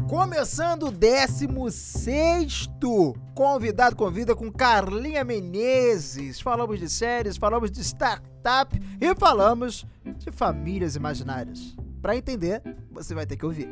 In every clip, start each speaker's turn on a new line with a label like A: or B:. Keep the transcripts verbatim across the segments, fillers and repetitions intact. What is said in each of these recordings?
A: Começando o décimo sexto Convidado Convida com Carlinha Menezes. Falamos de séries, falamos de startup e falamos de famílias imaginárias. Para entender, você vai ter que ouvir.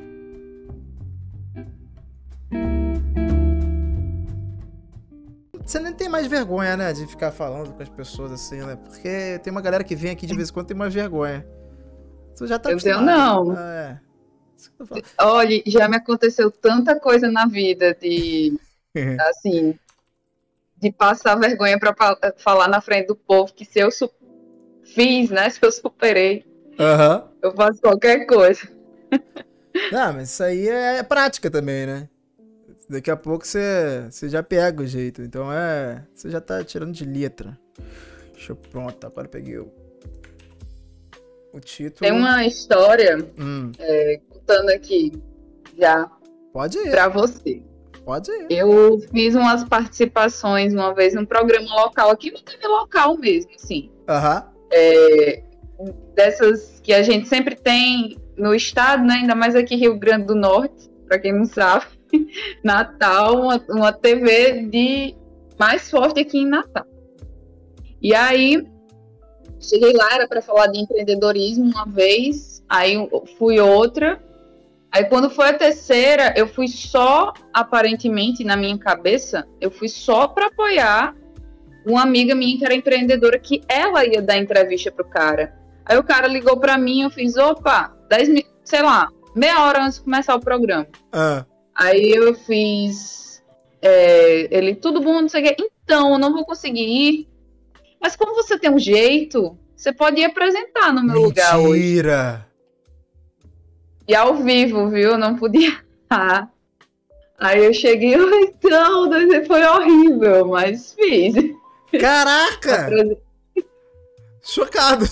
A: Você nem tem mais vergonha, né, de ficar falando com as pessoas assim, né? Porque tem uma galera que vem aqui de vez em quando tem mais vergonha. Tu já tá
B: acostumado. Eu não.
A: Ah, é.
B: Olha, já me aconteceu tanta coisa na vida de, assim, de passar vergonha para falar na frente do povo que se eu su- fiz, né, se eu superei,
A: uhum.
B: eu faço qualquer coisa.
A: Não, mas isso aí é prática também, né? Daqui a pouco você, você já pega o jeito, então é, você já tá tirando de letra. Deixa eu, pronto, agora eu peguei o, o título.
B: Tem uma história,
A: hum.
B: é, contando aqui, já,
A: pode ir.
B: Pra você.
A: Pode ir.
B: Eu fiz umas participações uma vez num programa local, aqui no T V local mesmo, assim.
A: Aham. Uhum.
B: É, dessas que a gente sempre tem no estado, né? Ainda mais aqui Rio Grande do Norte, pra quem não sabe. Natal, uma, uma T V de mais forte aqui em Natal. E aí, cheguei lá, era pra falar de empreendedorismo uma vez, aí fui outra. Aí quando foi a terceira, eu fui só, aparentemente, na minha cabeça, eu fui só para apoiar uma amiga minha que era empreendedora, que ela ia dar entrevista pro cara. Aí o cara ligou para mim, eu fiz, opa, dez, sei lá, meia hora antes de começar o programa.
A: Ah.
B: Aí eu fiz, é, ele, tudo bom, não sei o quê. Então, eu não vou conseguir ir, mas como você tem um jeito, você pode ir apresentar no meu
A: Mentira.
B: lugar hoje. Mentira! E ao vivo, viu? Não podia. Ah. Aí eu cheguei, então, foi horrível, mas fiz.
A: Caraca! Chocado!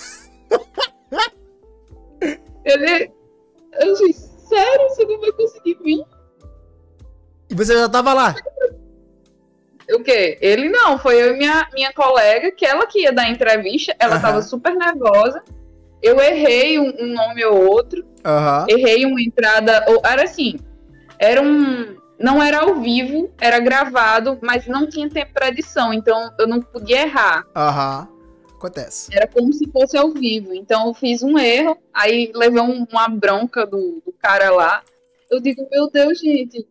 B: Ele, eu disse, sério, você não vai conseguir vir?
A: E você já tava lá?
B: O quê? Ele não, foi eu e minha, minha colega, que ela que ia dar entrevista, ela uhum. tava super nervosa. Eu errei um, um nome ou outro, uhum. errei uma entrada, ou, era assim, era um, não era ao vivo, era gravado, mas não tinha tempo para edição, então eu não podia errar.
A: Aham, uhum. Acontece.
B: Era como se fosse ao vivo, então eu fiz um erro, aí levei um, uma bronca do, do cara lá, eu digo, meu Deus, gente...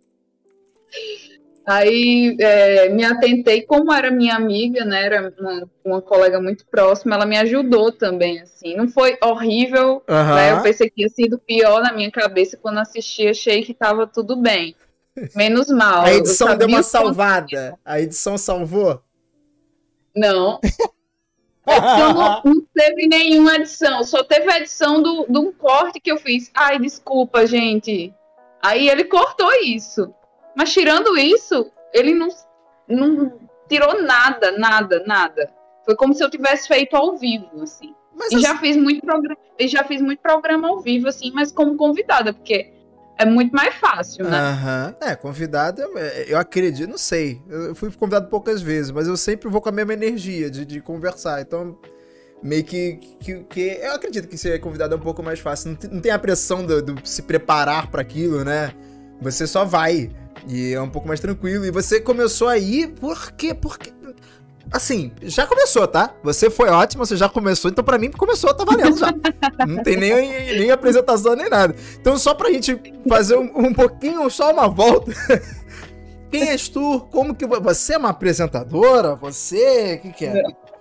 B: Aí é, me atentei, como era minha amiga, né, era uma, uma colega muito próxima, ela me ajudou também, assim, não foi horrível, uhum. né, eu pensei que ia sido pior na minha cabeça, quando assisti achei que tava tudo bem, menos mal.
A: A edição deu uma salvada, a edição salvou?
B: Não, a edição não, não teve nenhuma edição, só teve a edição do, de um corte que eu fiz, ai, desculpa, gente, aí ele cortou isso. Mas tirando isso, ele não, não tirou nada, nada, nada. Foi como se eu tivesse feito ao vivo, assim. Mas e assim... já fiz muito programa, e já fiz muito programa ao vivo, assim, mas como convidada, porque é muito mais fácil, né?
A: Aham. Uhum. É, convidada, eu acredito, não sei. Eu fui convidado poucas vezes, mas eu sempre vou com a mesma energia de, de conversar. Então, meio que, que, que... Eu acredito que ser convidado é um pouco mais fácil. Não tem, não tem a pressão do, do se preparar para aquilo, né? Você só vai. E é um pouco mais tranquilo. E você começou aí, por quê? Porque, assim, já começou, tá? Você foi ótimo, você já começou. Então, pra mim, começou, tá valendo já. Não tem nem, nem apresentação, nem nada. Então, só pra gente fazer um, um pouquinho, só uma volta. Quem és tu? Como que... Você é uma apresentadora? Você... O que que é?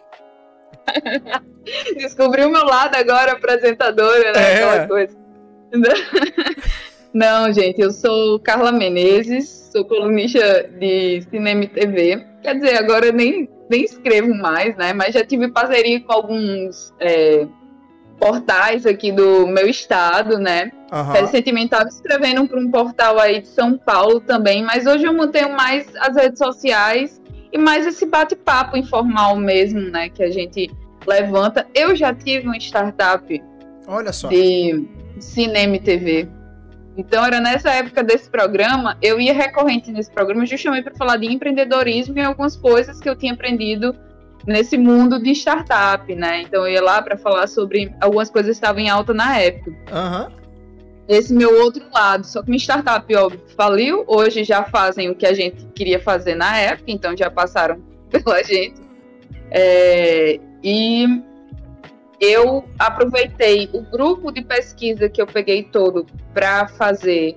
B: Descobri o meu lado agora, apresentadora, né? É. Aquela coisa. Não, gente, eu sou Carla Menezes, sou colunista de cinema e T V. Quer dizer, agora eu nem, nem escrevo mais, né? Mas já tive parceria com alguns é, portais aqui do meu estado, né? Uhum. Recentemente estava escrevendo para um portal aí de São Paulo também, mas hoje eu mantenho mais as redes sociais e mais esse bate-papo informal mesmo, né? Que a gente levanta. Eu já tive uma startup
A: Olha só.
B: de cinema e T V. Então, era nessa época desse programa, eu ia recorrente nesse programa justamente para falar de empreendedorismo e algumas coisas que eu tinha aprendido nesse mundo de startup, né? Então, eu ia lá para falar sobre algumas coisas que estavam em alta na época.
A: Aham. Uhum.
B: esse meu outro lado. Só que minha startup, óbvio, faliu. Hoje já fazem o que a gente queria fazer na época, então já passaram pela gente. É, e eu aproveitei o grupo de pesquisa que eu peguei todo para fazer,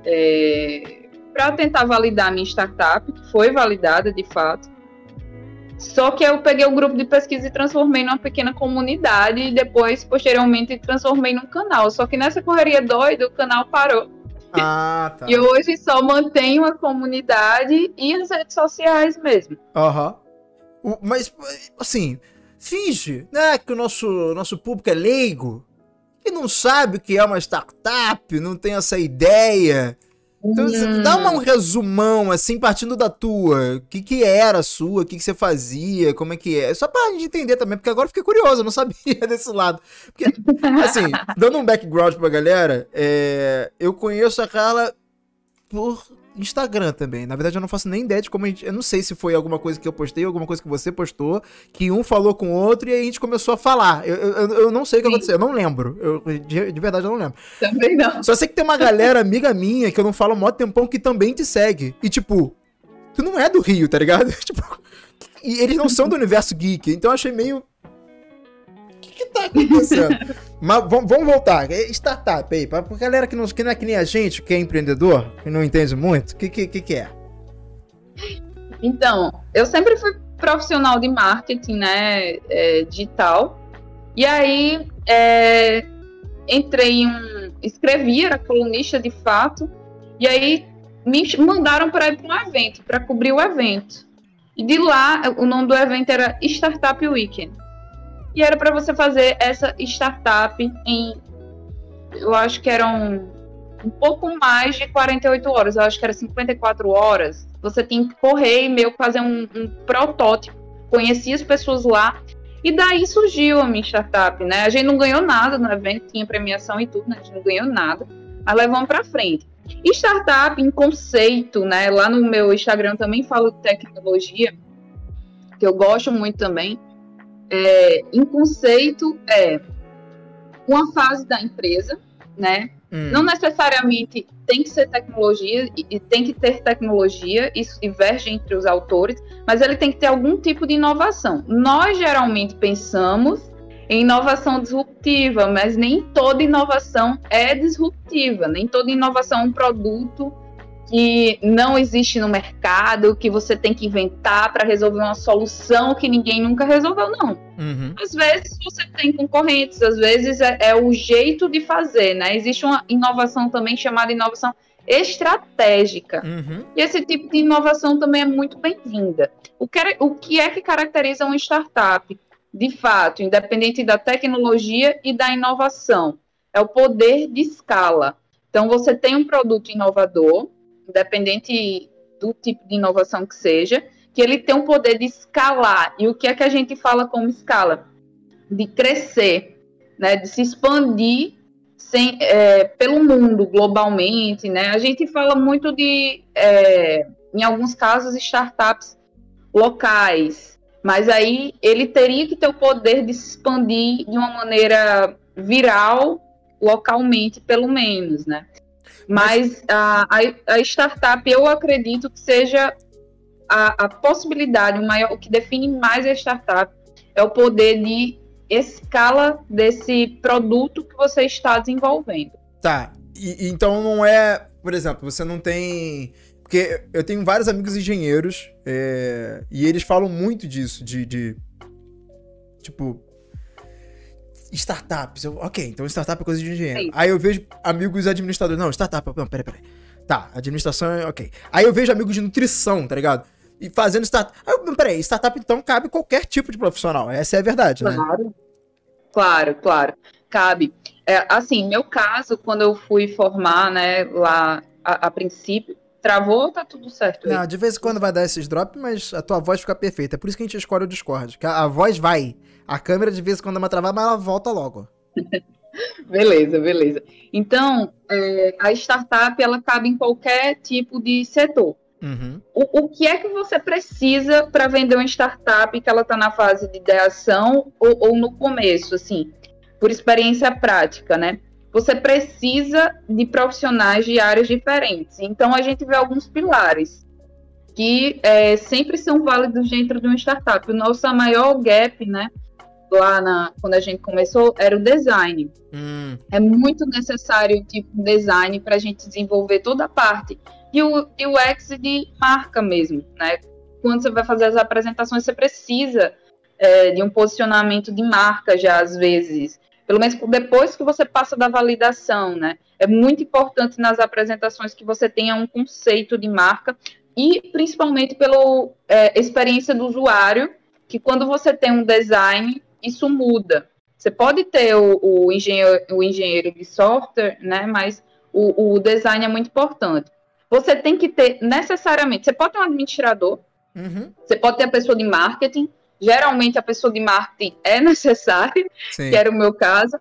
B: é, para tentar validar a minha startup, que foi validada de fato. Só que eu peguei o grupo de pesquisa e transformei numa pequena comunidade e depois, posteriormente, transformei num canal. Só que nessa correria doida, o canal parou.
A: Ah, tá.
B: E hoje só mantenho a comunidade e as redes sociais mesmo.
A: Aham. Uhum. Mas, assim, finge, né, que o nosso, nosso público é leigo, que não sabe o que é uma startup, não tem essa ideia. Então, hum. dá uma, um resumão, assim, partindo da tua. O que que era a sua, o que que você fazia, como é que é. Só pra gente entender também, porque agora eu fiquei curioso, eu não sabia desse lado. Porque, assim, dando um background pra galera, é, eu conheço a Carla por Instagram também. Na verdade, eu não faço nem ideia de como a gente... Eu não sei se foi alguma coisa que eu postei, alguma coisa que você postou, que um falou com o outro e aí a gente começou a falar. Eu, eu, eu não sei o que Sim. aconteceu, eu não lembro. Eu, de, de verdade, eu não lembro.
B: Também não.
A: Só sei que tem uma galera amiga minha que eu não falo há mó tempão que também te segue. E, tipo, tu não é do Rio, tá ligado? Tipo, e eles não são do universo geek, então eu achei meio... O que que tá acontecendo? Mas vamos voltar. Startup aí, pra galera que não, que não é que nem a gente, que é empreendedor, que não entende muito, o que, que, que é?
B: Então, eu sempre fui profissional de marketing, né, é, digital, e aí é, entrei em um... escrevi, era colunista de fato, e aí me mandaram para ir para um evento, para cobrir o evento. E de lá, o nome do evento era Startup Weekend. E era para você fazer essa startup em, eu acho que eram um pouco mais de quarenta e oito horas, eu acho que era cinquenta e quatro horas. Você tinha que correr e meio fazer um, um protótipo, conheci as pessoas lá, e daí surgiu a minha startup, né? A gente não ganhou nada no evento, tinha premiação e tudo, né? A gente não ganhou nada, mas levamos para frente. E startup em conceito, né? Lá no meu Instagram também falo de tecnologia, que eu gosto muito também. É, em conceito é uma fase da empresa, né? Hum. Não necessariamente tem que ser tecnologia e, e tem que ter tecnologia, isso diverge entre os autores, mas ele tem que ter algum tipo de inovação. Nós geralmente pensamos em inovação disruptiva, mas nem toda inovação é disruptiva, nem toda inovação é um produto que não existe no mercado, que você tem que inventar para resolver uma solução que ninguém nunca resolveu, não. Uhum. Às vezes você tem concorrentes, às vezes é, é o jeito de fazer, né? Existe uma inovação também chamada inovação estratégica. Uhum. E esse tipo de inovação também é muito bem-vinda. O que, é, o que é que caracteriza uma startup? De fato, independente da tecnologia e da inovação, é o poder de escala. Então, você tem um produto inovador, independente do tipo de inovação que seja, que ele tem um poder de escalar. E o que é que a gente fala como escala? De crescer, né? De se expandir sem, é, pelo mundo, globalmente, né? A gente fala muito de, é, em alguns casos, startups locais, mas aí ele teria que ter o poder de se expandir de uma maneira viral, localmente, pelo menos, né? Mas a, a, a startup, eu acredito que seja a, a possibilidade, o, maior, o que define mais a startup é o poder de escala desse produto que você está desenvolvendo.
A: Tá, e, então não é, por exemplo, você não tem... Porque eu tenho vários amigos engenheiros é, e eles falam muito disso, de, de tipo... startups, eu, ok, então startup é coisa de engenheiro. Sim. Aí eu vejo amigos administradores, não, startup, não, peraí, peraí. Tá, administração é ok. Aí eu vejo amigos de nutrição, tá ligado? E fazendo startup. Aí eu, peraí, startup então cabe qualquer tipo de profissional, essa é a verdade,
B: claro.
A: né?
B: Claro, claro, claro, cabe. É, assim, meu caso, quando eu fui formar, né, lá, a, a princípio, travou, tá tudo certo aí.
A: Não, de vez em quando vai dar esses drops, mas a tua voz fica perfeita, é por isso que a gente escolhe o Discord, que a, a voz vai... A câmera, de vez em quando, dá uma travada, mas ela volta logo.
B: Beleza, beleza. Então, é, a startup, ela cabe em qualquer tipo de setor. Uhum. O, o que é que você precisa para vender uma startup que ela está na fase de ideação ou, ou no começo, assim, por experiência prática, né? você precisa de profissionais de áreas diferentes. Então, a gente vê alguns pilares que é, sempre são válidos dentro de uma startup. O nosso maior gap, né, lá na, quando a gente começou, era o design. Hum. É muito necessário tipo design para a gente desenvolver toda a parte de U X e de marca mesmo, né? Quando você vai fazer as apresentações, você precisa é, de um posicionamento de marca já, às vezes. Pelo menos depois que você passa da validação, né? É muito importante nas apresentações que você tenha um conceito de marca e principalmente pela é, experiência do usuário, que quando você tem um design, isso muda. Você pode ter o, o, engenheiro, o engenheiro de software, né? Mas o, o design é muito importante. Você tem que ter necessariamente, você pode ter um administrador, uhum. Você pode ter a pessoa de marketing. Geralmente a pessoa de marketing é necessária, Sim. que era o meu caso,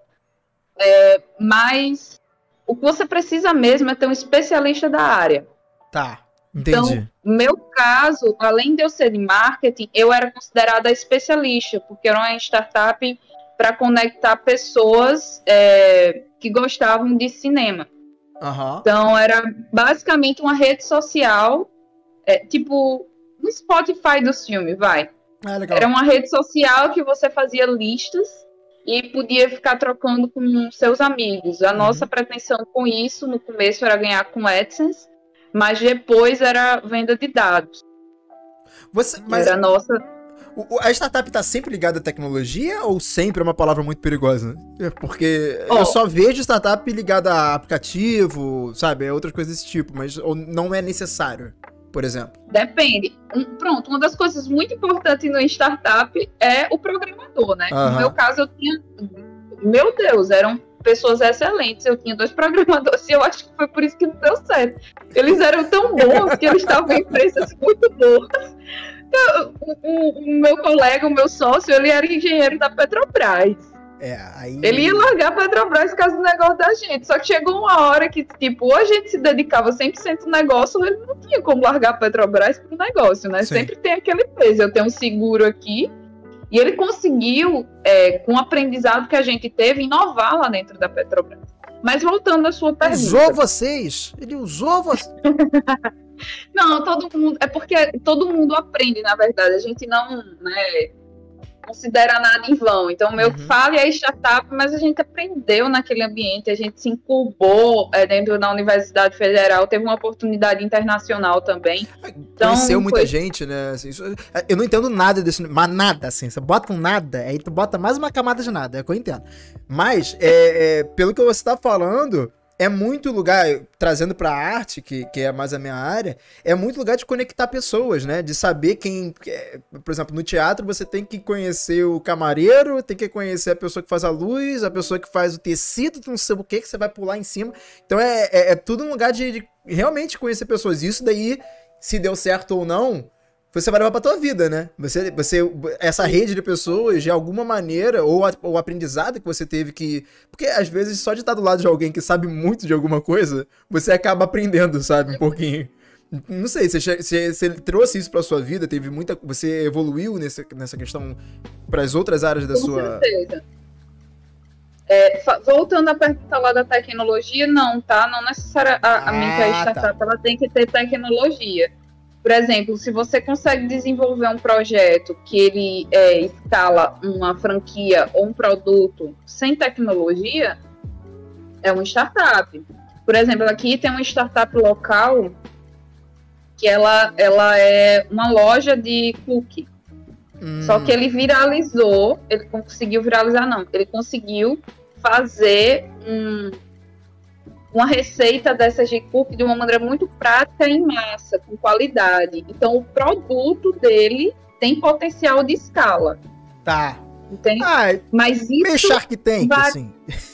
B: é, mas o que você precisa mesmo é ter um especialista da área.
A: Tá, entendi.
B: Então, no meu caso, além de eu ser de marketing, eu era considerada especialista, porque era uma startup para conectar pessoas é, que gostavam de cinema. Uhum. Então, era basicamente uma rede social, é, tipo um Spotify dos filmes, vai. Ah, era uma rede social que você fazia listas e podia ficar trocando com seus amigos. A uhum. nossa pretensão com isso, no começo, era ganhar com AdSense, mas depois era venda de dados.
A: Você, mas era a nossa... A startup está sempre ligada à tecnologia ou sempre é uma palavra muito perigosa? Porque oh. eu só vejo startup ligada a aplicativo, sabe? Outras coisas desse tipo, mas ou não é necessário. Por exemplo?
B: Depende. Um, pronto, uma das coisas muito importantes no startup é o programador, né? Uhum. No meu caso, eu tinha... Meu Deus, eram pessoas excelentes. Eu tinha dois programadores e eu acho que foi por isso que não deu certo. Eles eram tão bons que eles estavam em empresas muito boas. Eu, o, o, o meu colega, o meu sócio, ele era engenheiro da Petrobras.
A: É, aí...
B: Ele ia largar a Petrobras por causa do negócio da gente. Só que chegou uma hora que, tipo, ou a gente se dedicava cem por cento no negócio, ou ele não tinha como largar a Petrobras pro negócio, né? Sim. Sempre tem aquele peso. Eu tenho um seguro aqui. E ele conseguiu, é, com o aprendizado que a gente teve, inovar lá dentro da Petrobras. Mas voltando à sua pergunta...
A: Usou vocês? Ele usou vocês?
B: Não, todo mundo... É porque todo mundo aprende, na verdade. A gente não... né, considera nada em vão. Então, o meu uhum. falo é startup, mas a gente aprendeu naquele ambiente, a gente se incubou é, dentro da Universidade Federal, teve uma oportunidade internacional também.
A: Então, conheceu muita foi... gente, né? Assim, isso, eu não entendo nada desse, mas nada, assim, você bota um nada, aí tu bota mais uma camada de nada, é o que eu entendo. Mas, é, é, pelo que você tá falando... É muito lugar, trazendo pra arte, que, que é mais a minha área, é muito lugar de conectar pessoas, né? De saber quem... Por exemplo, no teatro você tem que conhecer o camareiro, tem que conhecer a pessoa que faz a luz, a pessoa que faz o tecido, não sei o que, que você vai pular em cima. Então é, é, é tudo um lugar de, de realmente conhecer pessoas. Isso daí, se deu certo ou não... Você vai levar pra tua vida, né? Você, você, essa rede de pessoas, de alguma maneira, ou a, o aprendizado que você teve que... Porque, às vezes, só de estar do lado de alguém que sabe muito de alguma coisa, você acaba aprendendo, sabe? Um pouquinho. Não sei, você, você, você trouxe isso pra sua vida? Teve muita... Você evoluiu nessa, nessa questão pras outras áreas da
B: Com
A: sua...
B: Com certeza. É, voltando à pergunta lá da tecnologia, não, tá? Não necessariamente ah, a startup, tá. Ela tem que ter tecnologia. Por exemplo, se você consegue desenvolver um projeto que ele é, escala uma franquia ou um produto sem tecnologia, é uma startup. Por exemplo, aqui tem uma startup local que ela, ela é uma loja de cookie. Hum. Só que ele viralizou, ele conseguiu viralizar não, ele conseguiu fazer um... uma receita dessas de cookie de uma maneira muito prática e em massa, com qualidade. Então, o produto dele tem potencial de escala.
A: Tá.
B: Entende?
A: Ah,
B: mas isso...
A: meio Shark Tank, vai... assim.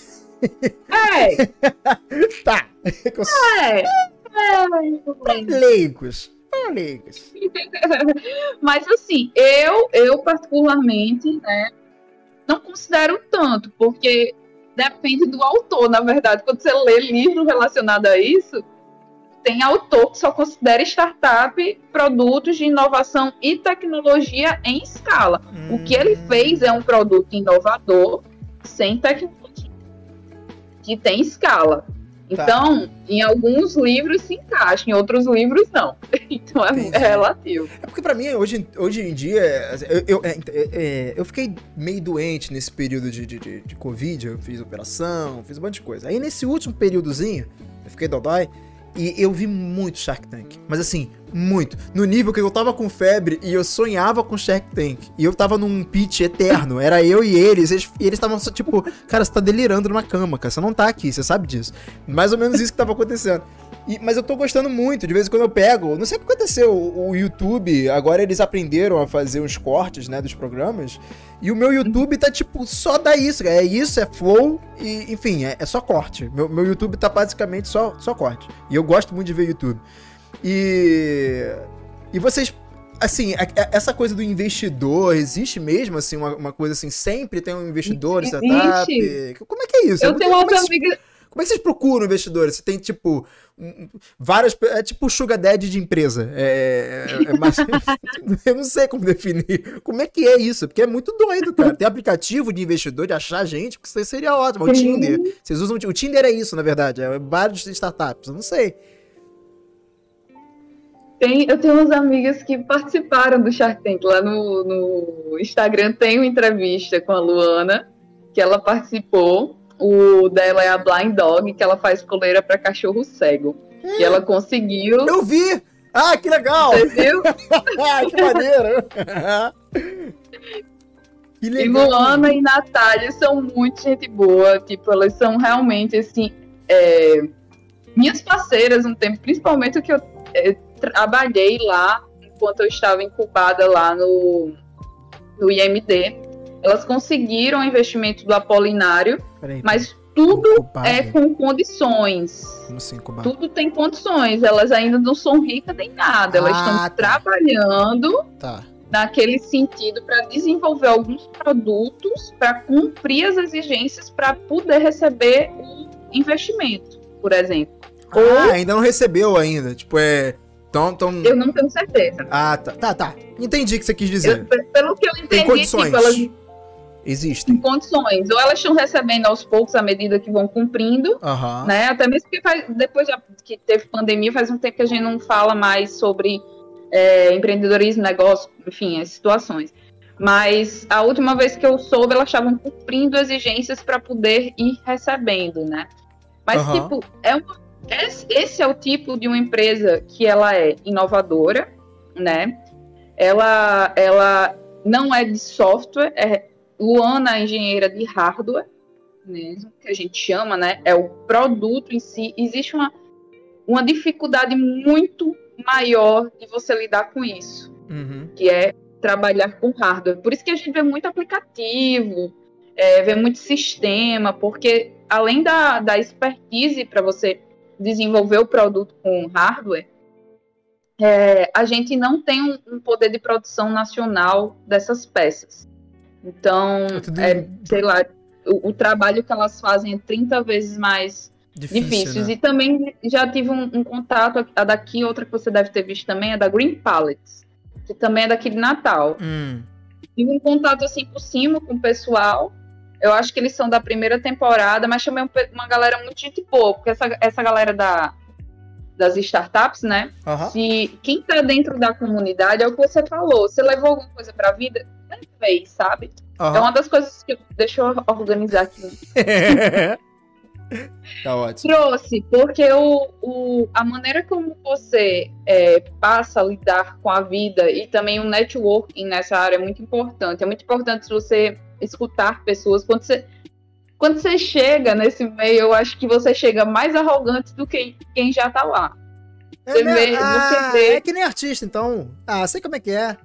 B: É.
A: Tá.
B: É. É.
A: Pra leigos. Pra leigos.
B: Mas, assim, eu, eu particularmente, né, não considero tanto, porque... Depende do autor, na verdade. Quando você lê livro relacionado a isso, tem autor que só considera startup produtos de inovação e tecnologia em escala. Hum. O que ele fez é um produto inovador sem tecnologia. que tem escala. Então, tá. Em alguns livros se encaixa, em outros livros não. Então é, é relativo.
A: É porque pra mim, hoje, hoje em dia, eu, eu, é, é, eu fiquei meio doente nesse período de, de, de, de Covid, eu fiz operação, fiz um monte de coisa. Aí nesse último períodozinho, eu fiquei dodói, e eu vi muito Shark Tank. Mas assim, muito. No nível que eu tava com febre e eu sonhava com Shark Tank. E eu tava num pitch eterno. Era eu e eles. E eles estavam só tipo, cara, você tá delirando numa cama, cara. Você não tá aqui, você sabe disso. Mais ou menos isso que tava acontecendo. E, mas eu tô gostando muito. De vez em quando eu pego. Não sei o que aconteceu. O, o YouTube, agora eles aprenderam a fazer uns cortes, né, dos programas. E o meu YouTube tá, tipo, só dá isso. É isso, é flow e, enfim, é, é só corte. Meu, meu YouTube tá basicamente só, só corte. E eu gosto muito de ver YouTube. E... E vocês... Assim, a, a, essa coisa do investidor, existe mesmo, assim, uma, uma coisa assim, sempre tem um investidor em startup? Como é que é isso?
B: Eu
A: é
B: tenho
A: muito,
B: uma amiga...
A: Como é que vocês procuram investidores? Você tem, tipo, um, várias... É tipo sugar daddy de empresa. É, é, é mais, eu não sei como definir. Como é que é isso? Porque é muito doido, cara. Tem aplicativo de investidor, de achar gente, porque isso seria ótimo. O Tinder. Vocês usam... O Tinder é isso, na verdade. É vários startups. Eu não sei.
B: Tem, eu tenho umas amigas que participaram do Shark Tank. Lá no, no Instagram tem uma entrevista com a Luana, que ela participou. O dela é a Blind Dog, que ela faz coleira para cachorro cego. Hum, e ela conseguiu...
A: Eu vi! Ah, que legal!
B: Você viu?
A: Ah, que maneiro! Que legal!
B: E Luana e Natália são muito gente boa. Tipo, elas são realmente, assim... É, minhas parceiras um tempo, principalmente o que eu é, trabalhei lá, enquanto eu estava incubada lá no, no I M D. Elas conseguiram o investimento do Apolinário, Peraí, mas tudo incubado. É com condições.
A: Como assim,
B: tudo tem condições. Elas ainda não são ricas nem nada. Elas ah, estão tá. trabalhando
A: tá.
B: naquele sentido para desenvolver alguns produtos para cumprir as exigências para poder receber o investimento, por exemplo.
A: Ah, Ou... ainda não recebeu ainda. Tipo, é... Tom, tom...
B: Eu não tenho certeza.
A: Ah, tá. Tá, tá. Entendi o que você quis dizer.
B: Eu, pelo que eu entendi,
A: tem condições.
B: Tipo, elas...
A: Existem.
B: Em condições. Ou elas estão recebendo aos poucos à medida que vão cumprindo,
A: uhum.
B: né? Até mesmo que faz, depois já, que teve pandemia, faz um tempo que a gente não fala mais sobre é, empreendedorismo, negócio, enfim, as situações. Mas a última vez que eu soube, elas estavam cumprindo exigências para poder ir recebendo, né? Mas, uhum. tipo, é uma, esse é o tipo de uma empresa que ela é inovadora, né? Ela, ela não é de software, é Luana, engenheira de hardware, mesmo, que a gente chama, né? É o produto em si. Existe uma, uma dificuldade muito maior de você lidar com isso,
A: uhum.
B: que é trabalhar com hardware. Por isso que a gente vê muito aplicativo, é, vê muito sistema, porque além da, da expertise para você desenvolver o produto com hardware, é, a gente não tem um, um poder de produção nacional dessas peças. Então, é, é sei lá, o, o trabalho que elas fazem é trinta vezes mais difícil, difícil. Né? E também já tive um, um contato, a daqui, outra que você deve ter visto também, é da Green Pallets, que também é daqui de Natal.
A: Hum.
B: Tive um contato assim por cima com o pessoal. Eu acho que eles são da primeira temporada, mas também uma galera muito gente boa, porque essa, essa galera da, das startups, né?
A: Uhum.
B: Se quem tá dentro da comunidade, é o que você falou, você levou alguma coisa pra vida, fez, sabe? Uhum. É uma das coisas que... Deixa eu organizar aqui.
A: Tá ótimo.
B: Trouxe, porque o, o, a maneira como você é, passa a lidar com a vida e também o networking nessa área é muito importante. É muito importante você escutar pessoas. Quando você, quando você chega nesse meio, eu acho que você chega mais arrogante do que quem já tá lá. Você
A: é,
B: vê,
A: ah,
B: você vê...
A: é que nem artista, então. Ah, sei como é que é.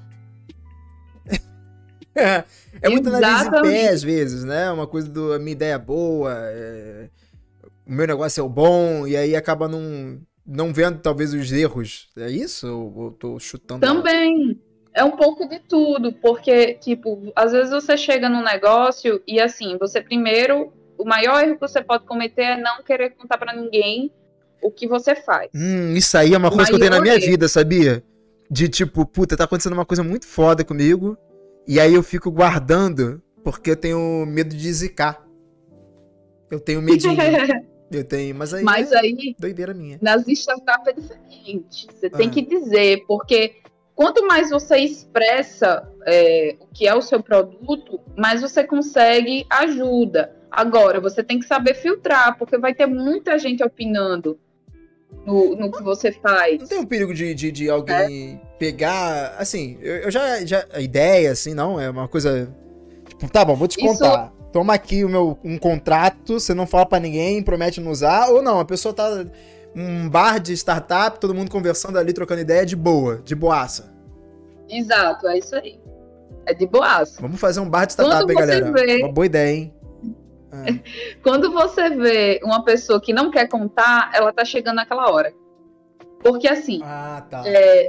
A: É, é muito nariz em pé, às vezes, né? Uma coisa do a minha ideia é boa, é, o meu negócio é o bom, e aí acaba não, não vendo, talvez, os erros. É isso? Ou eu tô chutando?
B: Também. Alto? É um pouco de tudo, porque, tipo, às vezes você chega num negócio e, assim, você primeiro, o maior erro que você pode cometer é não querer contar pra ninguém o que você faz.
A: Hum, isso aí é uma o coisa que eu tenho na minha erro. vida, sabia? De, tipo, puta, tá acontecendo uma coisa muito foda comigo. E aí eu fico guardando porque eu tenho medo de zicar. Eu tenho medinho. Eu tenho, mas aí
B: Mas
A: é
B: aí,
A: doideira minha.
B: nas startups é diferente. Você
A: Ah.
B: tem que dizer, porque quanto mais você expressa é, o que é o seu produto, mais você consegue ajuda. Agora, você tem que saber filtrar, porque vai ter muita gente opinando no, no que você faz.
A: Não tem um perigo de, de, de alguém é. pegar, assim, eu, eu já, já, a ideia, assim, não, é uma coisa, tipo, tá bom, vou te contar. Isso... Toma aqui o meu, um contrato, você não fala pra ninguém, promete não usar, ou não, a pessoa tá um bar de startup, todo mundo conversando ali, trocando ideia de boa, de boaça.
B: Exato, é isso aí. É de boaça.
A: Vamos fazer um bar de startup, hein, galera? Vê... Uma boa ideia, hein?
B: É. Quando você vê uma pessoa que não quer contar, ela tá chegando naquela hora. Porque assim,
A: ah, tá.
B: é,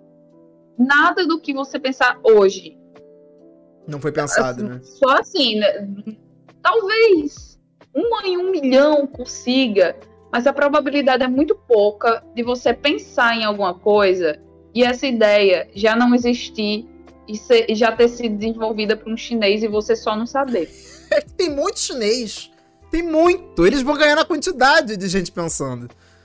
B: nada do que você pensar hoje
A: não foi pensado,
B: assim,
A: né?
B: Só assim, né? Talvez uma em um milhão consiga, mas a probabilidade é muito pouca de você pensar em alguma coisa e essa ideia já não existir e, ser, e já ter sido desenvolvida por um chinês e você só não saber.
A: Tem muito chinês. Tem muito. Eles vão ganhar na quantidade de gente pensando.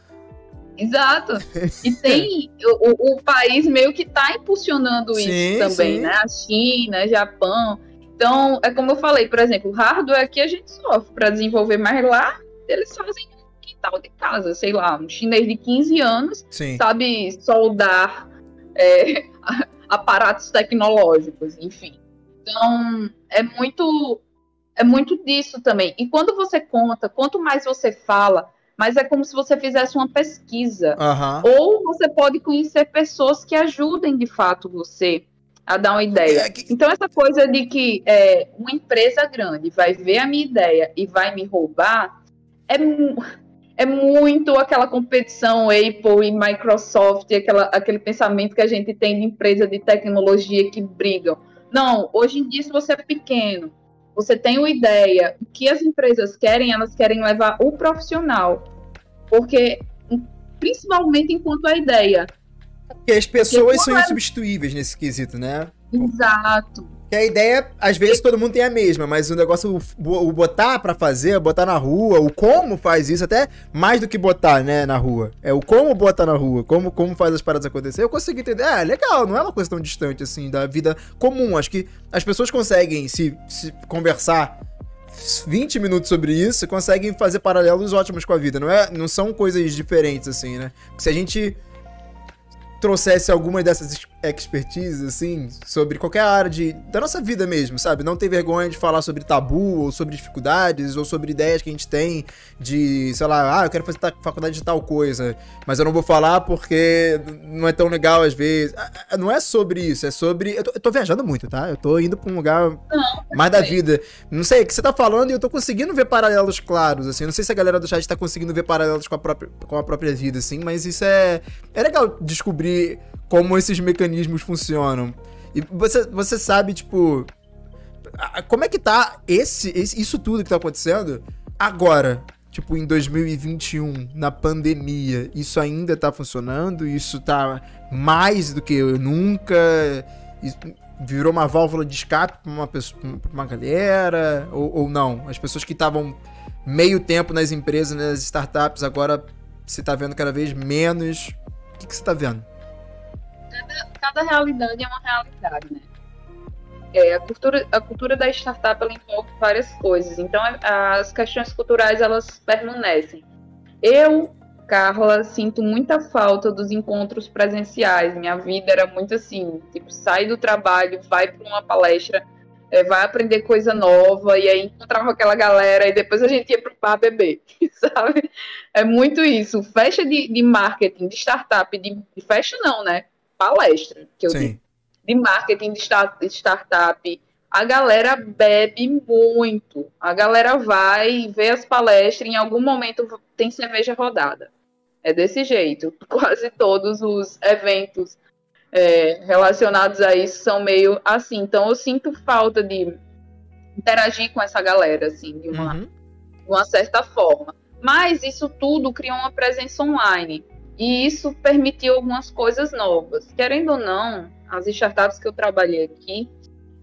B: Exato. E tem o, o país meio que está impulsionando sim, isso também, sim. né? A China, Japão. Então, é como eu falei, por exemplo, o hardware aqui a gente sofre para desenvolver, mas lá eles fazem um quintal de casa, sei lá, um chinês de quinze anos sim. sabe soldar é, aparatos tecnológicos, enfim. Então, é muito, é muito disso também. E quando você conta, quanto mais você fala, mas é como se você fizesse uma pesquisa.
A: Uhum.
B: Ou você pode conhecer pessoas que ajudem, de fato, você a dar uma ideia. É que... Então, essa coisa de que é, uma empresa grande vai ver a minha ideia e vai me roubar, é, é muito aquela competição Apple e Microsoft, aquela, aquele pensamento que a gente tem de empresa de tecnologia que brigam. Não, hoje em dia, se você é pequeno, você tem uma ideia, o que as empresas querem, elas querem levar o profissional, porque, principalmente enquanto a ideia.
A: Porque as pessoas são insubstituíveis é... nesse quesito, né?
B: Exato.
A: Que a ideia, às vezes, todo mundo tem a mesma, mas o negócio, o, o botar pra fazer, botar na rua, o como faz isso, até mais do que botar, né, na rua. É o como botar na rua, como, como faz as paradas acontecer. Eu consegui entender, é legal, não é uma coisa tão distante, assim, da vida comum. Acho que as pessoas conseguem se, se conversar vinte minutos sobre isso e conseguem fazer paralelos ótimos com a vida. Não, é, não são coisas diferentes, assim, né? Porque se a gente trouxesse alguma dessas expertises, assim, sobre qualquer área de, da nossa vida mesmo, sabe? Não ter vergonha de falar sobre tabu, ou sobre dificuldades, ou sobre ideias que a gente tem de, sei lá, ah, eu quero fazer faculdade de tal coisa, mas eu não vou falar porque não é tão legal às vezes. Não é sobre isso, é sobre... Eu tô, eu tô viajando muito, tá? Eu tô indo pra um lugar não, mais da vida. Não sei, o que você tá falando e eu tô conseguindo ver paralelos claros, assim. Não sei se a galera do chat tá conseguindo ver paralelos com a própria, com a própria vida, assim, mas isso é... É legal descobrir como esses mecanismos funcionam. E você, você sabe, tipo, como é que tá esse, esse, isso tudo que tá acontecendo agora, tipo, em dois mil e vinte e um, na pandemia. Isso ainda tá funcionando? Isso tá mais do que nunca? Isso virou uma válvula de escape pra uma, pessoa, pra uma galera? Ou, ou não? As pessoas que estavam meio tempo nas empresas, nas startups, agora você tá vendo cada vez menos. O que, que você tá vendo?
B: Cada, cada realidade é uma realidade, né? É, a, cultura, a cultura da startup, ela envolve várias coisas. Então, as questões culturais, elas permanecem. Eu, Carla, sinto muita falta dos encontros presenciais. Minha vida era muito assim, tipo, sai do trabalho, vai para uma palestra, é, vai aprender coisa nova, e aí encontrava aquela galera, e depois a gente ia para o bar beber, sabe? É muito isso. Festa de, de marketing, de startup, de, de festa não, né? Palestra, que eu
A: Sim.
B: digo, de marketing de, start, de startup, a galera bebe muito. A galera vai ver as palestras, em algum momento tem cerveja rodada. É desse jeito. Quase todos os eventos é, relacionados a isso são meio assim. Então eu sinto falta de interagir com essa galera, assim, de uma, uhum. de uma certa forma. Mas isso tudo criou uma presença online. E isso permitiu algumas coisas novas. Querendo ou não, as startups que eu trabalhei aqui,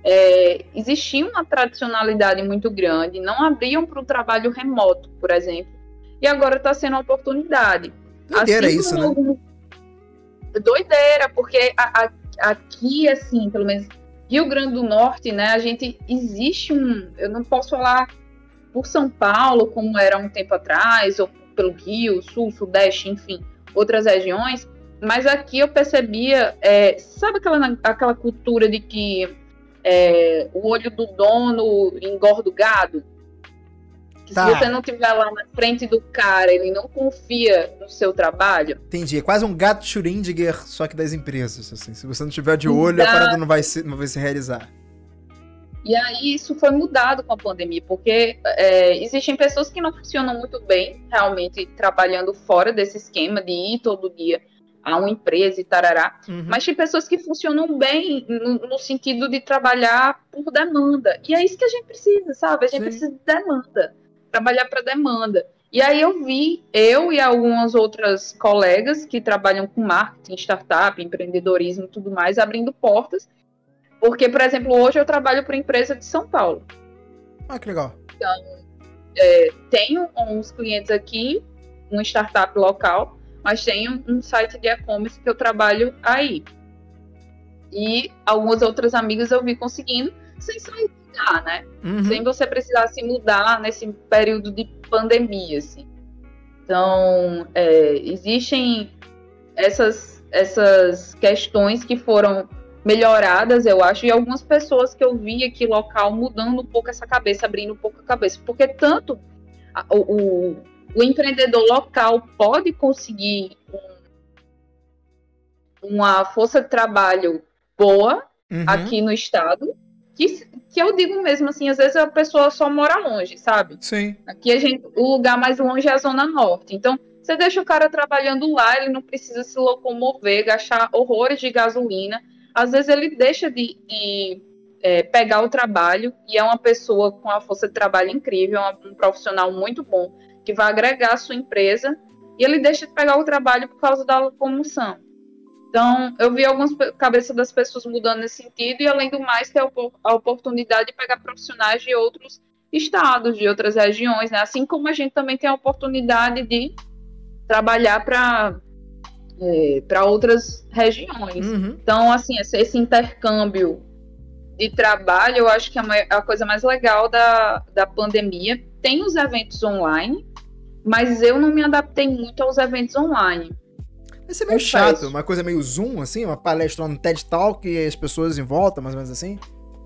B: é, existia uma tradicionalidade muito grande, não abriam para o trabalho remoto, por exemplo, e agora está sendo uma oportunidade.
A: Doideira assim, isso,
B: como...
A: né?
B: Doideira, porque a, a, aqui, assim, pelo menos Rio Grande do Norte, né, a gente, existe um, eu não posso falar por São Paulo, como era um tempo atrás, ou pelo Rio, Sul, Sudeste, enfim, outras regiões, mas aqui eu percebia, é, sabe aquela, aquela cultura de que é, o olho do dono engorda o gado? Que tá. Se você não estiver lá na frente do cara, ele não confia no seu trabalho.
A: Entendi, é quase um gato Schrödinger, só que das empresas, assim. Se você não tiver de olho, Exato. A parada não vai se, não vai se realizar.
B: E aí isso foi mudado com a pandemia, porque é, existem pessoas que não funcionam muito bem, realmente, trabalhando fora desse esquema de ir todo dia a uma empresa e tarará, uhum. Mas tem pessoas que funcionam bem no, no sentido de trabalhar por demanda. E é isso que a gente precisa, sabe? A gente Sim. precisa de demanda, trabalhar para demanda. E aí eu vi, eu e algumas outras colegas que trabalham com marketing, startup, empreendedorismo e tudo mais, abrindo portas. Porque, por exemplo, hoje eu trabalho para uma empresa de São Paulo.
A: Ah, que legal.
B: Então, é, tenho uns clientes aqui, uma startup local, mas tenho um site de e-commerce que eu trabalho aí. E algumas outras amigas eu vi conseguindo sem sair de lá, né? Uhum. Sem você precisar se mudar nesse período de pandemia, assim. Então, é, existem essas, essas questões que foram melhoradas, eu acho, e algumas pessoas que eu vi aqui local mudando um pouco essa cabeça, abrindo um pouco a cabeça, porque tanto a, o, o empreendedor local pode conseguir um, uma força de trabalho boa uhum. aqui no estado, que, que eu digo mesmo assim, às vezes a pessoa só mora longe, sabe?
A: Sim.
B: Aqui a gente, o lugar mais longe é a Zona Norte, então você deixa o cara trabalhando lá, ele não precisa se locomover, gastar horrores de gasolina. Às vezes ele deixa de, de é, pegar o trabalho e é uma pessoa com uma força de trabalho incrível, um profissional muito bom, que vai agregar a sua empresa, e ele deixa de pegar o trabalho por causa da locomoção. Então, eu vi algumas cabeças das pessoas mudando nesse sentido, e além do mais, ter a oportunidade de pegar profissionais de outros estados, de outras regiões, né? Assim como a gente também tem a oportunidade de trabalhar para... É, para outras regiões. Uhum. Então, assim, esse, esse intercâmbio de trabalho, eu acho que é a, a coisa mais legal da, da pandemia. Tem os eventos online, mas eu não me adaptei muito aos eventos online.
A: Isso é meio chato, uma coisa meio Zoom, assim, uma palestra no TED Talk e as pessoas em volta, mais ou menos assim.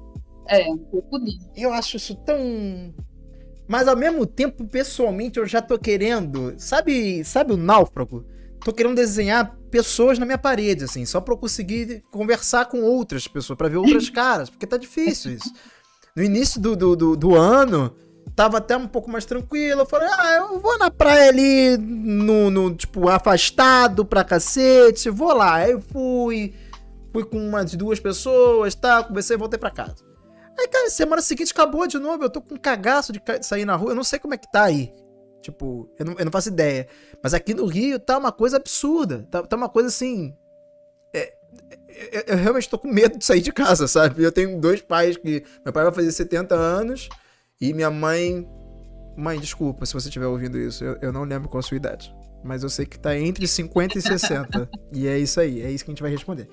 B: É, um pouco disso.
A: Eu acho isso tão... Mas, ao mesmo tempo, pessoalmente, eu já tô querendo... Sabe, sabe o Náufrago? Tô querendo desenhar pessoas na minha parede, assim, só pra eu conseguir conversar com outras pessoas, pra ver outras caras, porque tá difícil isso. No início do, do, do, do ano, tava até um pouco mais tranquilo, eu falei, ah, eu vou na praia ali, no, no tipo, afastado pra cacete, vou lá. Aí eu fui, fui com umas duas pessoas, tá, conversei e voltei pra casa. Aí, cara, semana seguinte acabou de novo, eu tô com um cagaço de sair na rua, eu não sei como é que tá aí. Tipo, eu não, eu não faço ideia. Mas aqui no Rio tá uma coisa absurda. Tá, tá uma coisa assim... É, é, eu realmente tô com medo de sair de casa, sabe? Eu tenho dois pais que... Meu pai vai fazer setenta anos e minha mãe... Mãe, desculpa se você estiver ouvindo isso. Eu, eu não lembro qual a sua idade. Mas eu sei que tá entre cinquenta e sessenta. E é isso aí. É isso que a gente vai responder.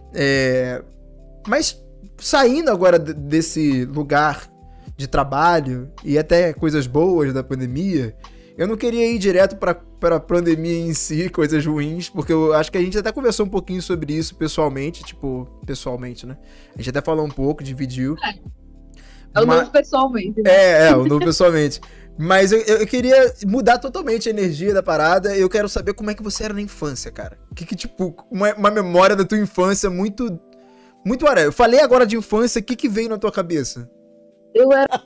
A: É, mas saindo agora desse lugar de trabalho e até coisas boas da pandemia... Eu não queria ir direto pra, pra pandemia em si, coisas ruins, porque eu acho que a gente até conversou um pouquinho sobre isso pessoalmente, tipo, pessoalmente, né? A gente até falou um pouco, dividiu.
B: É, é o Mas... novo pessoalmente. Né?
A: É, é, o novo pessoalmente. Mas eu, eu queria mudar totalmente a energia da parada, e eu quero saber como é que você era na infância, cara. Que que, tipo, uma, uma memória da tua infância muito... Muito aré. Eu falei agora de infância, o que que veio na tua cabeça?
B: Eu era...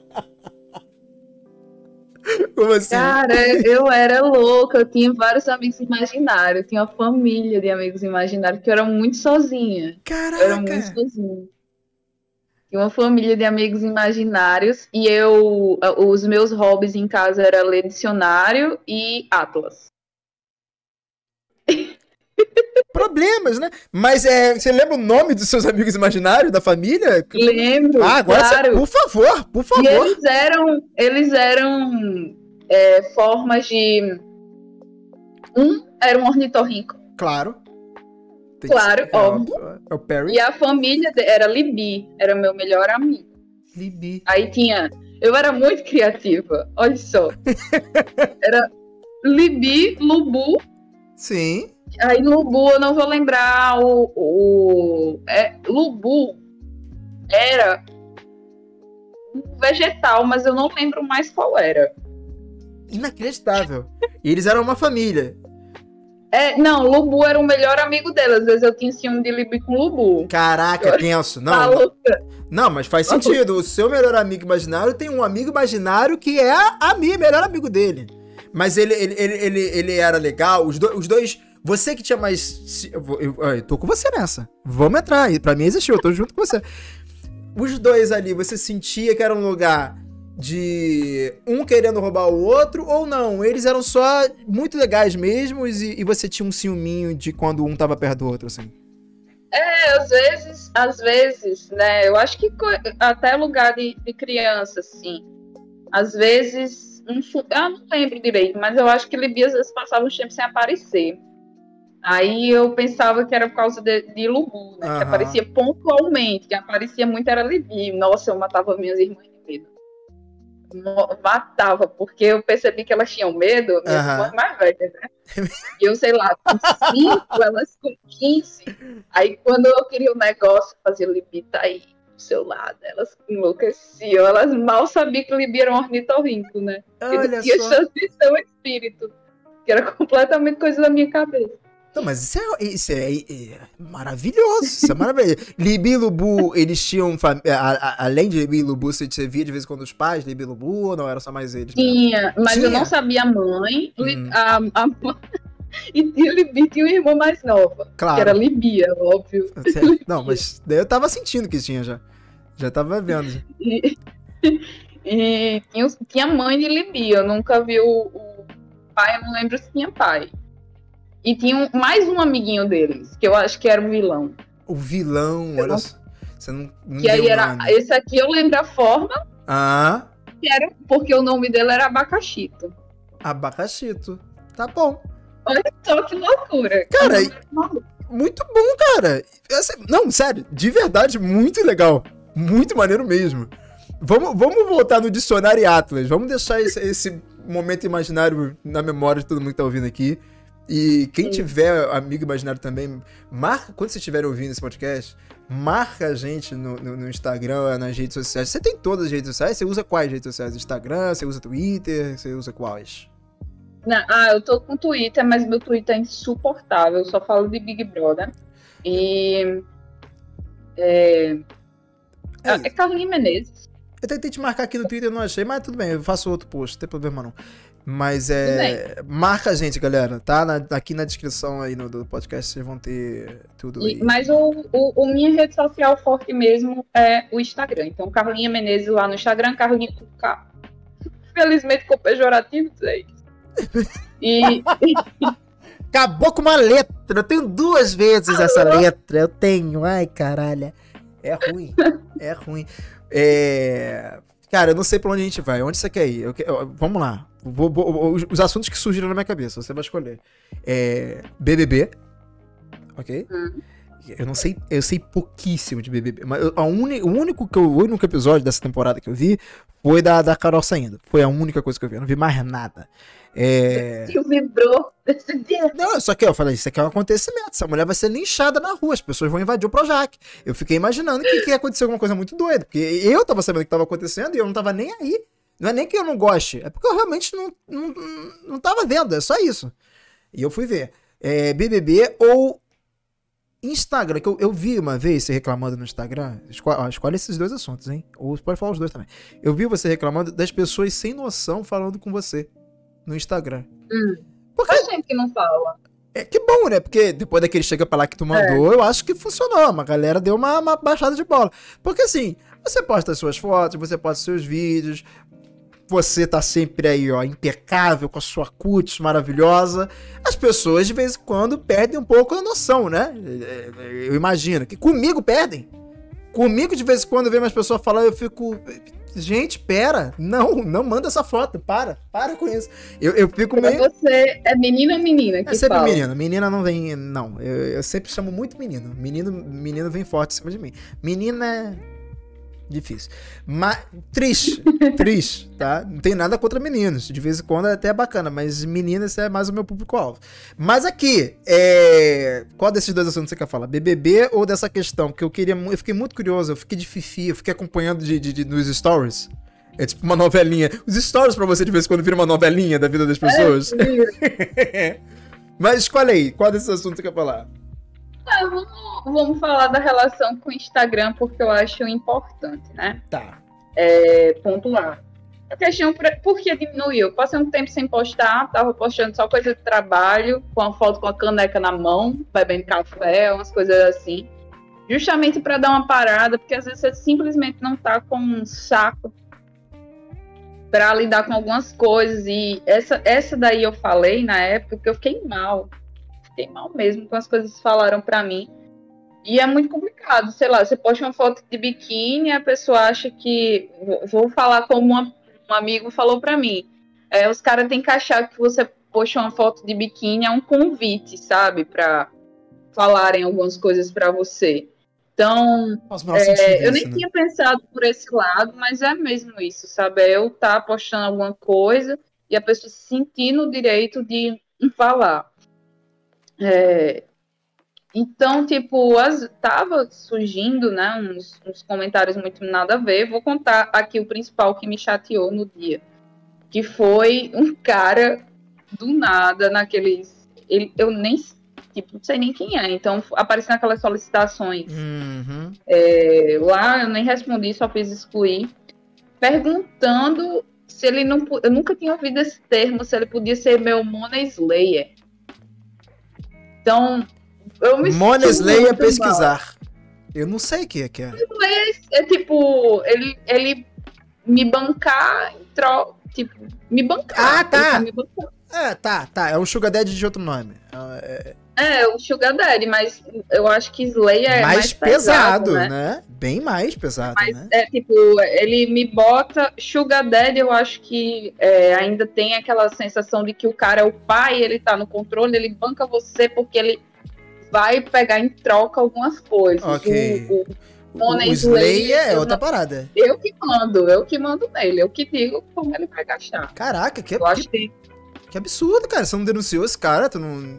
A: Como assim?
B: Cara, eu era louca, eu tinha vários amigos imaginários, eu tinha uma família de amigos imaginários, porque eu era muito sozinha.
A: Caraca!
B: Eu era muito sozinha. Tinha uma família de amigos imaginários e eu, os meus hobbies em casa era ler dicionário e Atlas.
A: problemas, né? Mas é, você lembra o nome dos seus amigos imaginários, da família?
B: Lembro,
A: Ah, agora
B: claro.
A: Você, por favor, por favor.
B: E eles eram, eles eram é, formas de... Um era um ornitorrinco.
A: Claro. Tem
B: Claro,
A: que,
B: óbvio.
A: É o Perry.
B: E a família de, era Libby, era meu melhor amigo.
A: Libby.
B: Aí tinha... Eu era muito criativa, olha só. Era Libby, Lubu.
A: Sim.
B: Aí Lubu, eu não vou lembrar o... o é, Lubu era um vegetal, mas eu não lembro mais qual era.
A: Inacreditável. E eles eram uma família.
B: É, não, Lubu era o melhor amigo dela. Às vezes eu tinha ciúme de Libby com Lubu.
A: Caraca, tenso. Não,
B: Maluca.
A: não, mas faz sentido. O seu melhor amigo imaginário tem um amigo imaginário que é a minha melhor amigo dele. Mas ele, ele, ele, ele, ele era legal. Os, do, os dois... Você que tinha mais... Eu, eu, eu tô com você nessa. Vamos entrar. Pra mim existiu, eu tô junto com você. Os dois ali, você sentia que era um lugar de um querendo roubar o outro ou não? Eles eram só muito legais mesmo e, e você tinha um ciúminho de quando um tava perto do outro, assim?
B: É, às vezes, às vezes, né? Eu acho que até lugar de, de criança, assim. Às vezes, um, eu não lembro direito, mas eu acho que Libby às vezes passava um tempo sem aparecer. Aí eu pensava que era por causa de, de Lubu, né? Uhum. Que aparecia pontualmente. Que aparecia muito era Libby. Nossa, eu matava minhas irmãs de medo. Matava, porque eu percebi que elas tinham medo, minhas uhum. irmãs mais velhas, né? E eu, sei lá, com cinco, elas com quinze. Aí quando eu queria um negócio, fazia Libby tá aí do seu lado. Elas enlouqueciam. Elas mal sabiam que Libby era um ornitorrinco, né? Porque não tinha chance de ser um espírito. Que era completamente coisa da minha cabeça.
A: Não, mas isso é, isso é, é maravilhoso, isso é maravilhoso. Libby e Lubu, eles tinham, a, a, além de Libby e Lubu, você via de vez em quando os pais, Libby e Lubu, ou não, era só mais eles?
B: Tinha, mesmo? Mas tinha. Eu não sabia a mãe, hum. a, a mãe, e Libby tinha uma irmã mais nova, claro. Que era Libia, óbvio.
A: Não, mas daí eu tava sentindo que tinha já, já tava vendo. Já.
B: E, e tinha, tinha mãe de Libby, eu nunca vi o, o pai, eu não lembro se tinha pai. E tinha um, mais um amiguinho deles, que eu acho que era o vilão.
A: O vilão, olha só. Você não, não
B: que aí era. Nome. Esse aqui eu lembro a forma.
A: Ah.
B: Que era, porque o nome dele era Abacaxito.
A: Abacaxito. Tá bom.
B: Olha só que loucura.
A: Cara, muito bom, cara. Não, sério, de verdade, muito legal. Muito maneiro mesmo. Vamos, vamos voltar no dicionário Atlas. Vamos deixar esse, esse momento imaginário na memória de todo mundo que tá ouvindo aqui. E quem tiver amigo imaginário também, marca, quando vocês estiverem ouvindo esse podcast, marca a gente no, no, no Instagram, nas redes sociais. Você tem todas as redes sociais? Você usa quais redes sociais? Instagram, você usa Twitter, você usa quais?
B: Não, ah, eu tô com Twitter, mas meu Twitter é insuportável, eu só falo de Big Brother. E... É, é, é Carlinhos Menezes.
A: Eu tentei te marcar aqui no Twitter, eu não achei, mas tudo bem, eu faço outro post, não tem problema não. Mas é... Marca a gente, galera, tá? Na, aqui na descrição aí no, do podcast vocês vão ter tudo aí.
B: E, mas o, o, o minha rede social forte mesmo é o Instagram. Então, Carlinha Menezes lá no Instagram, Carlinha... Car... Felizmente com pejorativo, é isso. E...
A: Acabou com uma letra, eu tenho duas vezes essa letra, eu tenho, ai caralho. É ruim, é ruim. É... Cara, eu não sei pra onde a gente vai. Onde você quer ir? Eu, eu, vamos lá. Vou, vou, os, os assuntos que surgiram na minha cabeça, você vai escolher. É, B B B. Ok? Hum. Eu não sei, eu sei pouquíssimo de B B B. Mas eu, a uni, o, único que eu, o único episódio dessa temporada que eu vi foi da, da Carol saindo. Foi a única coisa que eu vi. Eu não vi mais nada. É...
B: O vibrou desse dia.
A: Não, só que eu falei, isso aqui é um acontecimento. Essa mulher vai ser linchada na rua, as pessoas vão invadir o Projac. Eu fiquei imaginando que, que ia acontecer alguma coisa muito doida. Porque eu tava sabendo o que tava acontecendo e eu não tava nem aí. Não é nem que eu não goste, é porque eu realmente não, não, não tava vendo, é só isso. E eu fui ver. É, B B B ou Instagram, que eu, eu vi uma vez você reclamando no Instagram. Escolhe, ó, escolhe esses dois assuntos, hein? Ou pode falar os dois também. Eu vi você reclamando das pessoas sem noção falando com você no Instagram.
B: Hum. Porque a gente que não fala.
A: É que bom, né? Porque depois daquele chega pra lá que tu mandou, é. eu acho que funcionou. A galera deu uma, uma baixada de bola. Porque assim, você posta as suas fotos, você posta os seus vídeos. você tá sempre aí, ó, impecável, com a sua cutis maravilhosa, as pessoas de vez em quando perdem um pouco a noção, né? Eu imagino que comigo perdem. Comigo de vez em quando eu vejo as pessoas falar, eu fico... Gente, pera, não, não manda essa foto, para, para com isso. Eu, eu fico
B: Pra
A: meio...
B: você é menino ou menina que
A: É sempre
B: fala?
A: menino, menina não vem, não, eu, eu sempre chamo muito menino, menino, menino vem forte em cima de mim. Menina é difícil, mas triste, triste, tá? Não tem nada contra meninos, de vez em quando é até bacana, mas meninas é mais o meu público-alvo. Mas aqui, é... qual desses dois assuntos você quer falar? B B B ou dessa questão? Que eu queria, eu fiquei muito curioso, eu fiquei de fifi, eu fiquei acompanhando de, de, de, nos stories. É tipo uma novelinha. Os stories pra você de vez em quando vira uma novelinha da vida das pessoas. É, mas escolhe aí, qual desses assuntos você quer falar?
B: Ah, vamos, vamos falar da relação com o Instagram, porque eu acho importante, né?
A: Tá.
B: É, pontuar. A questão, pra, por que diminuiu? Passei um tempo sem postar, tava postando só coisa de trabalho, com a foto com a caneca na mão, bebendo café, umas coisas assim. Justamente para dar uma parada, porque às vezes você simplesmente não tá com um saco para lidar com algumas coisas. E essa, essa daí eu falei na época, porque eu fiquei mal. Fiquei mal mesmo com as coisas que falaram pra mim. E é muito complicado, sei lá, você posta uma foto de biquíni, a pessoa acha que... Vou falar como uma, um amigo falou pra mim. É, os caras têm que achar que você posta uma foto de biquíni é um convite, sabe? Pra falarem algumas coisas pra você. Então, é, eu nem isso, né? tinha pensado por esse lado, mas é mesmo isso, sabe? É eu estar tá postando alguma coisa e a pessoa se sentir no direito de falar. É, então, tipo, as, tava surgindo, né, uns, uns comentários muito nada a ver. Vou contar aqui o principal que me chateou no dia, que foi um cara do nada naqueles, ele, eu nem, tipo, não sei nem quem é, então apareceu naquelas solicitações.
A: Uhum.
B: É, lá eu nem respondi, só fiz excluir, perguntando se ele não, eu nunca tinha ouvido esse termo, se ele podia ser meu Money Slayer. Então, eu me
A: Money Slayer é pesquisar. Mal. Eu não sei o que é que é.
B: É, é tipo, ele, ele me bancar, tro, tipo, me bancar.
A: Ah, tá. Me bancar. É, tá, tá. É um Sugar Daddy de outro nome.
B: É, é o Sugar Daddy, mas eu acho que Slayer é mais,
A: mais pesado, pesado né? né? Bem mais pesado,
B: mas,
A: né?
B: É, tipo, ele me bota... Sugar Daddy, eu acho que é, ainda tem aquela sensação de que o cara é o pai, ele tá no controle, ele banca você porque ele vai pegar em troca algumas coisas.
A: Ok.
B: O, o,
A: o, o Slayer é outra não, parada.
B: Eu que mando, eu que mando nele, eu que digo como ele vai gastar.
A: Caraca, que,
B: eu acho
A: que, que absurdo, cara. Você não denunciou esse cara? Tu não...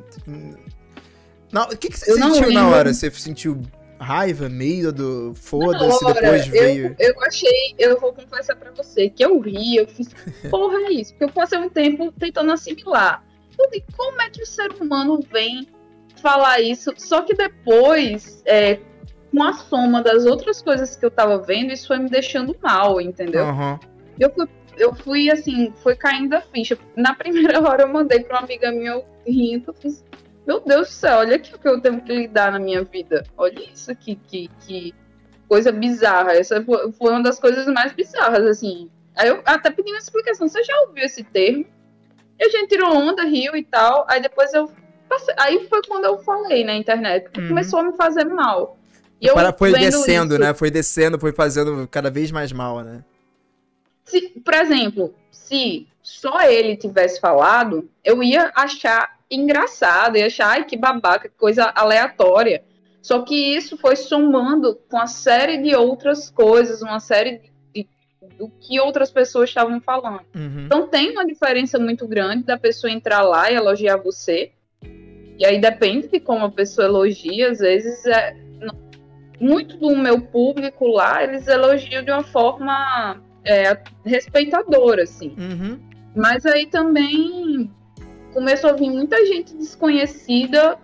A: Não, o que, que você
B: eu
A: sentiu na hora? Você sentiu raiva, medo, foda-se, depois veio...
B: Eu, eu achei, eu vou confessar pra você, que eu ri, eu fiz, porra, é isso? Porque eu passei um tempo tentando assimilar. Eu digo, como é que o ser humano vem falar isso? Só que depois, é, com a soma das outras coisas que eu tava vendo, isso foi me deixando mal, entendeu?
A: Uhum.
B: Eu, fui, eu fui, assim, foi caindo a ficha. Na primeira hora eu mandei pra uma amiga minha, eu rindo, eu fiz... Meu Deus do céu, olha aqui o que eu tenho que lidar na minha vida. Olha isso aqui, que, que coisa bizarra. Essa foi uma das coisas mais bizarras, assim. Aí eu até pedi uma explicação. Você já ouviu esse termo? E a gente tirou onda, riu e tal. Aí depois eu passei. Aí foi quando eu falei na internet. Uhum. Começou a me fazer mal. E eu
A: foi descendo, isso, né? Foi descendo, foi fazendo cada vez mais mal, né?
B: Se, por exemplo, se só ele tivesse falado, eu ia achar engraçado, ia achar, ai, que babaca, que coisa aleatória. Só que isso foi somando com uma série de outras coisas, uma série de, de, do que outras pessoas estavam falando.
A: Uhum.
B: Então tem uma diferença muito grande da pessoa entrar lá e elogiar você. E aí depende de como a pessoa elogia, às vezes é, muito do meu público lá, eles elogiam de uma forma é, respeitadora, assim.
A: Uhum.
B: Mas aí também começou a vir muita gente desconhecida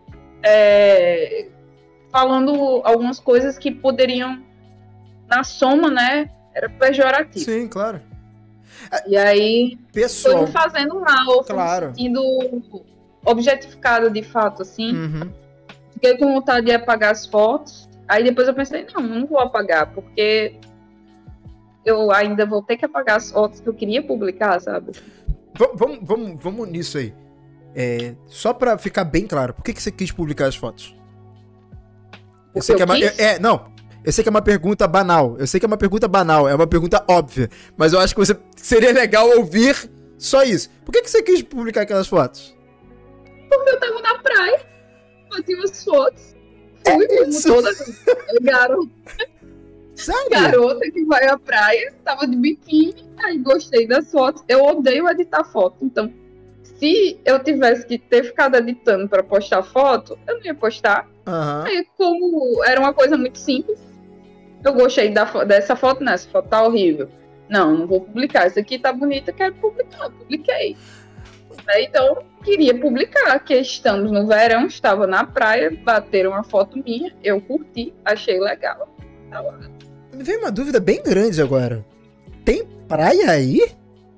B: é, falando algumas coisas que poderiam, na soma, né, era pejorativo.
A: Sim, claro.
B: E aí
A: Pessoal,
B: foi me fazendo mal,
A: claro.
B: Foi me sentindo objetificada de fato, assim.
A: Uhum.
B: Fiquei com vontade de apagar as fotos. Aí depois eu pensei, não, não vou apagar, porque eu ainda vou ter que apagar as fotos que eu queria publicar, sabe?
A: V vamos, vamos, vamos nisso aí. É, só pra ficar bem claro, por que, que você quis publicar as fotos? Eu sei
B: eu
A: que é, uma,
B: quis?
A: é, não, eu sei que é uma pergunta banal. Eu sei que é uma pergunta banal, é uma pergunta óbvia. Mas eu acho que você seria legal ouvir só isso. Por que, que você quis publicar aquelas fotos?
B: Porque eu tava na praia, bati umas fotos. Fui
A: É
B: como
A: isso.
B: toda garota,
A: Sério?
B: garota que vai à praia, tava de biquíni, aí gostei das fotos. Eu odeio editar foto, então se eu tivesse que ter ficado editando pra postar foto, eu não ia postar.
A: Aham.
B: Aí, como era uma coisa muito simples, eu gostei da, fo- dessa foto, né? Essa foto tá horrível. Não, não vou publicar. Essa aqui tá bonita, quero publicar. Publiquei. Aí, então, queria publicar, que estamos no verão, estava na praia, bateram uma foto minha, eu curti, achei legal. Tá lá.
A: Me veio uma dúvida bem grande agora. Tem praia aí?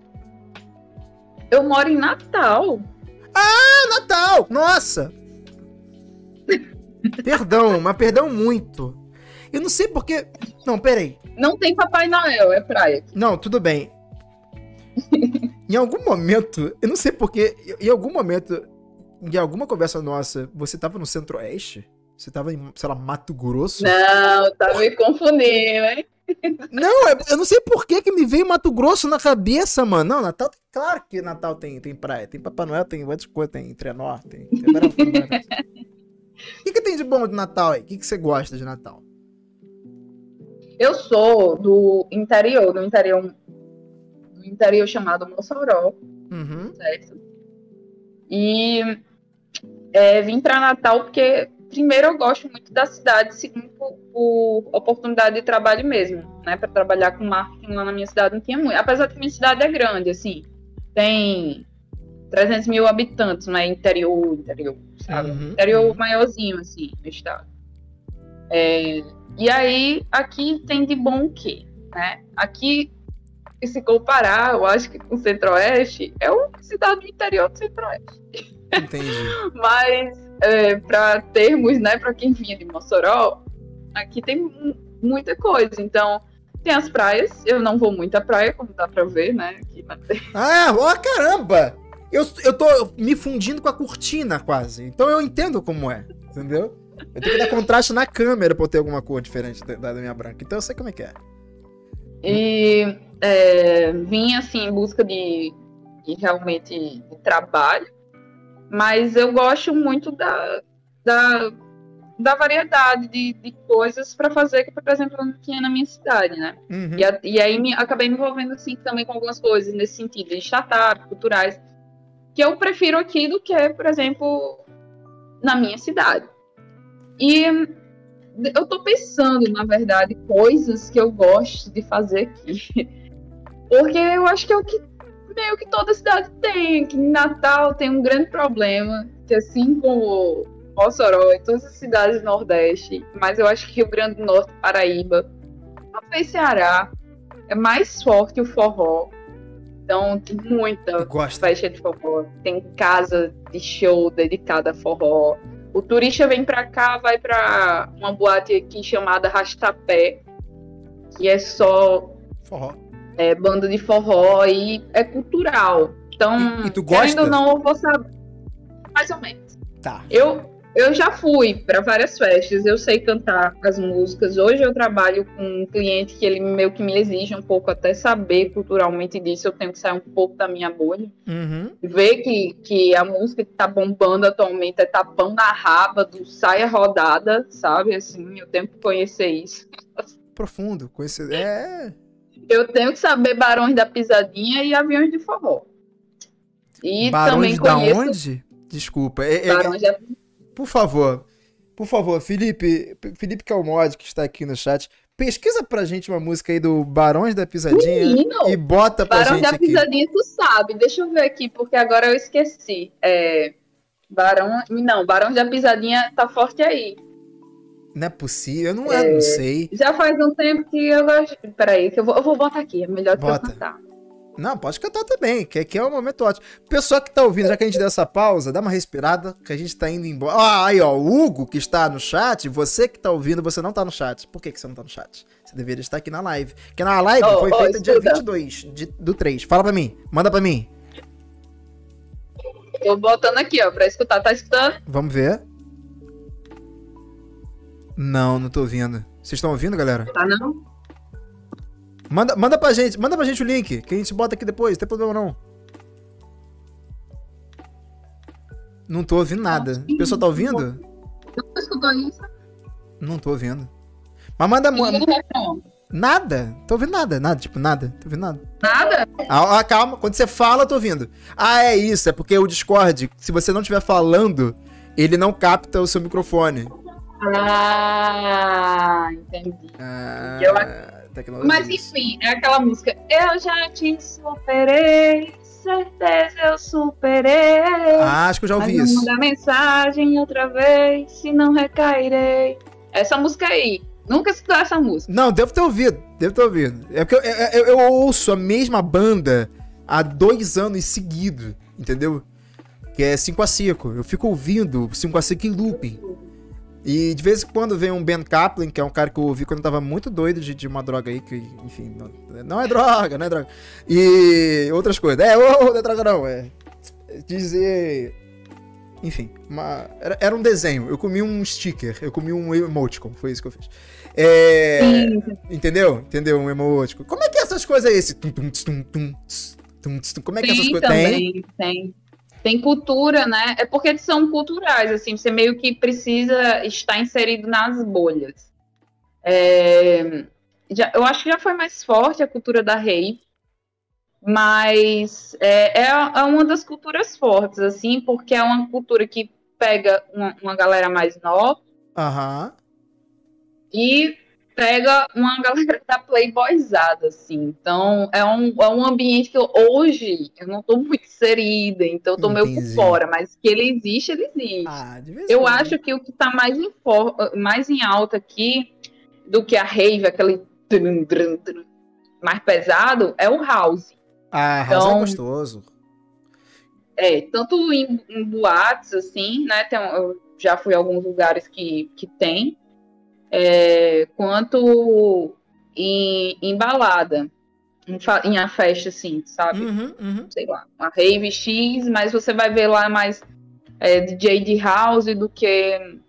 B: Eu moro em Natal.
A: Ah, Natal! Nossa! Perdão, mas perdão muito. Eu não sei porque... Não, peraí.
B: Não tem Papai Noel, é praia.
A: Não, tudo bem. Em algum momento, eu não sei porque, em algum momento, em alguma conversa nossa, você tava no Centro-Oeste? Você tava em, sei lá, Mato Grosso?
B: Não, tá me confundindo, hein?
A: Não, eu- eu não sei por que que me veio Mato Grosso na cabeça, mano. Não, Natal, claro que Natal tem, tem praia. Tem Papai Noel, tem outras coisas, tem Trenó, tem... tem várias coisas. O que que tem de bom de Natal aí? O que que você gosta de Natal?
B: Eu sou do interior, do interior, do interior chamado Mossoró,
A: Uhum.
B: certo? E é, vim para Natal porque, primeiro, eu gosto muito da cidade, segundo, por, por oportunidade de trabalho mesmo, né? Para trabalhar com marketing lá na minha cidade não tinha muito. Apesar que minha cidade é grande, assim, tem trezentos mil habitantes, não é interior, interior, sabe?
A: Uhum,
B: Interior
A: uhum.
B: maiorzinho, assim, no estado. É, e aí, aqui tem de bom o quê? Né? Aqui, se comparar, eu acho que com o Centro-Oeste, é uma cidade do interior do Centro-Oeste.
A: Entendi.
B: Mas, é, para termos, né, para quem vinha de Mossoró, aqui tem mu- muita coisa. Então, tem as praias. Eu não vou muito à praia, como dá para ver, né? Aqui na...
A: Ah, ó, caramba! Eu, eu tô me fundindo com a cortina, quase. Então eu entendo como é, entendeu? Eu tenho que dar contraste na câmera pra eu ter alguma cor diferente da, da minha branca. Então eu sei como é que é.
B: E é, vim, assim, em busca de, de realmente de trabalho. Mas eu gosto muito da, da, da variedade de, de coisas para fazer que, por exemplo, eu não tinha na minha cidade, né?
A: Uhum.
B: E, a- e aí me, acabei me envolvendo assim também com algumas coisas nesse sentido, de startups, culturais, que eu prefiro aqui do que, por exemplo, na minha cidade. E eu tô pensando, na verdade, coisas que eu gosto de fazer aqui. Porque eu acho que é o que meio que toda cidade tem, que em Natal tem um grande problema, que assim como Mossoró e todas as cidades do Nordeste, mas eu acho que Rio Grande do Norte, Paraíba, talvez Ceará, é mais forte o forró. Então tem muita
A: Eu gosto.
B: festa de forró, tem casa de show dedicada a forró. O turista vem pra cá, vai pra uma boate aqui chamada Rastapé, que é só
A: Forró.
B: é, banda de forró e é cultural. Então,
A: E- e tu
B: querendo
A: gosta?
B: ou não, eu vou saber. Mais ou menos.
A: Tá.
B: Eu, eu já fui para várias festas, eu sei cantar as músicas. Hoje eu trabalho com um cliente que ele meio que me exige um pouco até saber culturalmente disso. Eu tenho que sair um pouco da minha bolha.
A: Uhum.
B: Ver que, que a música que tá bombando atualmente é Tapão na Raba, do Saia Rodada, sabe? Assim, eu tenho que conhecer isso.
A: Profundo. Conhece... É.
B: Eu tenho que saber Barões da Pisadinha e Aviões de Forró. E
A: Barões
B: também
A: da
B: conheço
A: onde? Desculpa. É, é-
B: Barões da...
A: Por favor. Por favor, Felipe. Felipe Calmode, que está aqui no chat. Pesquisa pra gente uma música aí do Barões da Pisadinha.
B: Menino,
A: E bota pra
B: Barões
A: gente
B: da
A: aqui.
B: Pisadinha, tu sabe. Deixa eu ver aqui, porque agora eu esqueci. É... Barão... Não, Barões da Pisadinha tá forte aí.
A: Não é possível. Eu não, eu não sei.
B: Já faz um tempo que eu gosto... Peraí, que eu vou, eu vou botar aqui. É melhor do que eu
A: Bota.
B: cantar.
A: Não, pode cantar também, que aqui é um momento ótimo. Pessoal que tá ouvindo, já que a gente deu essa pausa, dá uma respirada, que a gente tá indo embora. Ah, aí, ó, o Hugo, que está no chat, você que tá ouvindo, você não tá no chat. Por que, que você não tá no chat? Você deveria estar aqui na live. Porque na live
B: oh,
A: foi
B: oh,
A: feita
B: escuta.
A: dia vinte e dois de, do três. Fala pra mim, manda pra mim.
B: Tô botando aqui, ó, pra escutar. Tá escutando?
A: Vamos ver. Não, não tô ouvindo. Vocês estão ouvindo, galera?
B: Tá não?
A: Manda, manda pra gente, manda pra gente o link, que a gente bota aqui depois, não tem problema não. Não tô ouvindo nada. O pessoal tá ouvindo?
B: Não escutou isso?
A: Não tô ouvindo. Mas manda...
B: Refrão.
A: Nada. Tô ouvindo nada, nada, tipo, nada. Tô ouvindo nada.
B: Nada?
A: Ah, ah, calma, quando você fala, eu tô ouvindo. Ah, é isso, é porque o Discord, se você não estiver falando, ele não capta o seu microfone.
B: Ah, entendi.
A: Ah,
B: Eu...
A: tecnologia.
B: Mas enfim, é aquela música. Eu já te superei, certeza eu superei.
A: Ah, acho que eu já ouvi
B: mas
A: isso.
B: manda mensagem outra vez, se não recairei. Essa música aí. Nunca escutou essa música.
A: Não, devo ter ouvido, devo ter ouvido. É porque eu, eu, eu ouço a mesma banda há dois anos seguidos, entendeu? Que é cinco a cinco. Eu fico ouvindo cinco a cinco em looping. E de vez em quando vem um Ben Kaplan, que é um cara que eu ouvi quando eu tava muito doido de, de uma droga aí, que, enfim, não, não é droga, não é droga. E outras coisas. É, oh, não é droga não, é dizer... Enfim, uma, era, era um desenho. Eu comi um sticker, eu comi um emoticon, foi isso que eu fiz. É, entendeu? Entendeu? Um emoticon. Como é que é essas coisas aí? Esse tum, tum, tum, tum, tum, tum, como é que é essas coisas?
B: Também, tem? Tem. Tem cultura, né? É porque eles são culturais, assim, você meio que precisa estar inserido nas bolhas. É, já, eu acho que já foi mais forte a cultura da rave, mas é, é, é uma das culturas fortes, assim, porque é uma cultura que pega uma, uma galera mais nova
A: Aham.
B: e pega uma galera da playboyzada, assim. Então, é um, é um ambiente que eu, hoje eu não tô muito inserida, então eu tô meio por
A: Entendi.
B: fora, mas que ele existe, ele existe.
A: Ah, de vez em
B: Eu
A: quando.
B: acho que o que tá mais em, for, mais em alta aqui do que a rave, aquele trum, trum, trum, mais pesado, é o house.
A: Ah, house
B: Então,
A: é gostoso.
B: É, tanto em, em boates, assim, né? Tem, eu já fui a alguns lugares que, que tem. É, quanto em, em balada, em, fa- em a festa, assim, sabe?
A: Uhum, uhum.
B: Sei lá, uma rave X, mas você vai ver lá mais é, D J de house do que...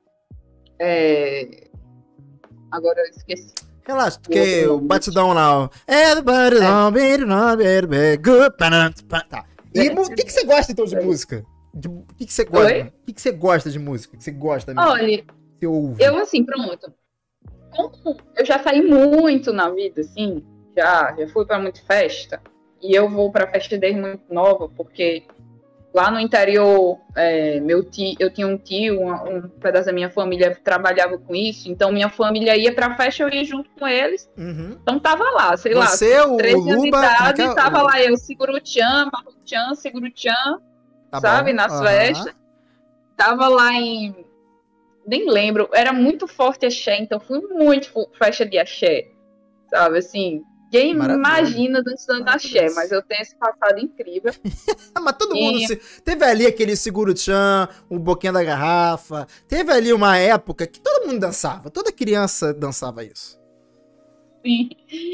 B: É, agora eu esqueci.
A: Relaxa, porque o batidão lá, ó. Everybody don't beat it, don't beat it, beat it, good, panam, panam. Tá. E o que, que você gosta, então, de música? O que, que você gosta?
B: Oi?
A: O que, que você gosta de música? Que você gosta mesmo?
B: Olha,
A: Você ouve?
B: eu assim, pronto. Como eu já saí muito na vida, assim, já, já fui pra muita festa, e eu vou pra festa desde muito nova, porque lá no interior, é, meu tio, eu tinha um tio, um, um pedaço da minha família trabalhava com isso, então minha família ia pra festa, eu ia junto com eles,
A: Uhum.
B: então tava lá, sei
A: Você,
B: lá,
A: o-
B: treze
A: o
B: anos de
A: Luba, como é
B: idade,
A: que é?
B: tava
A: O-
B: lá eu, seguro o tchan, marro o tchan, seguro o tchan,
A: Tá
B: sabe,
A: bom.
B: nas
A: Aham.
B: festas. Tava lá em... Nem lembro. Era muito forte axé, então fui muito fu- festa de axé. Sabe, assim... Quem
A: Maravilha.
B: imagina dançando axé,
A: Maravilhoso.
B: mas eu tenho esse passado incrível.
A: Ah, mas todo
B: E-
A: mundo se... Teve ali aquele seguro-tchan, o boquinha da garrafa. Teve ali uma época que todo mundo dançava. Toda criança dançava isso.
B: Sim.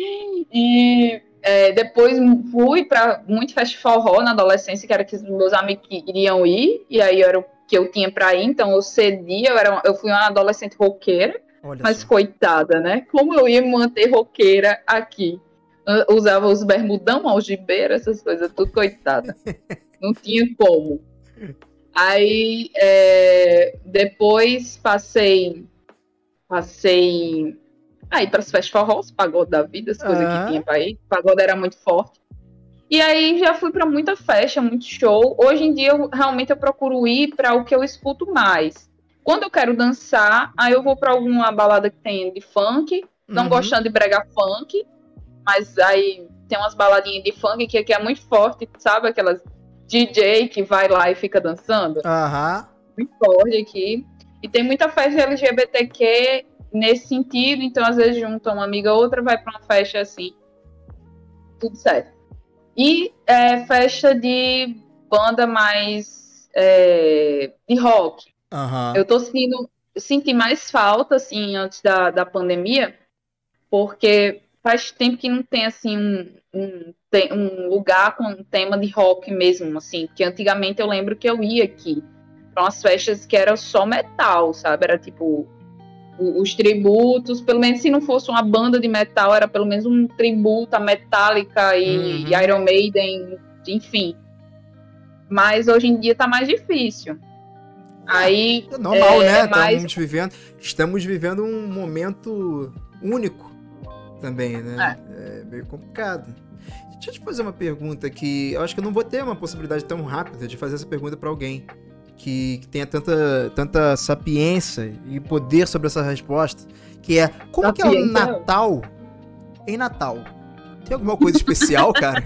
B: E é, depois fui pra muito festa de forró na adolescência, que era que os meus amigos que iriam ir, e aí era o que eu tinha pra ir, então eu cedia, eu, era, eu fui uma adolescente roqueira,
A: Olha
B: mas
A: só.
B: coitada, né? Como eu ia me manter roqueira aqui? Eu usava os bermudão, algibeira, essas coisas, tudo coitada. Não tinha como. Aí, é, depois passei, passei aí para as festas forrós, pagode da vida, as coisas
A: Ah.
B: que tinha para ir. Pagode era muito forte. E aí já fui para muita festa, muito show. Hoje em dia, eu, realmente, eu procuro ir para o que eu escuto mais. Quando eu quero dançar, aí eu vou para alguma balada que tem de funk, não
A: Uhum.
B: gostando de brega funk, mas aí tem umas baladinhas de funk que, que é muito forte, sabe? Aquelas D J que vai lá e fica dançando.
A: Aham.
B: Muito forte aqui. E tem muita festa L G B T Q nesse sentido, então às vezes junta uma amiga ou outra, vai pra uma festa assim. Tudo certo. E é, festa de banda mais é, de rock.
A: Aham.
B: Eu tô sentindo, senti mais falta, assim, antes da, da pandemia, porque faz tempo que não tem, assim, um, um, te- um lugar com um tema de rock mesmo, assim, porque antigamente eu lembro que eu ia aqui para umas festas que era só metal, sabe? Era tipo o- os tributos, pelo menos se não fosse uma banda de metal, era pelo menos um tributo a Metallica e, e
A: Uhum.
B: Iron Maiden, enfim. Mas hoje em dia tá mais difícil. Aí
A: É normal,
B: é,
A: né?
B: é mais.
A: Estamos vivendo, estamos vivendo um momento único também, né? É, meio complicado. Deixa eu te fazer uma pergunta que eu acho que eu não vou ter uma possibilidade tão rápida de fazer essa pergunta pra alguém que, que tenha tanta, tanta sapiência e poder sobre essa resposta, que é, como que é o
B: Sapiência.
A: Natal em Natal? Tem alguma coisa especial, cara?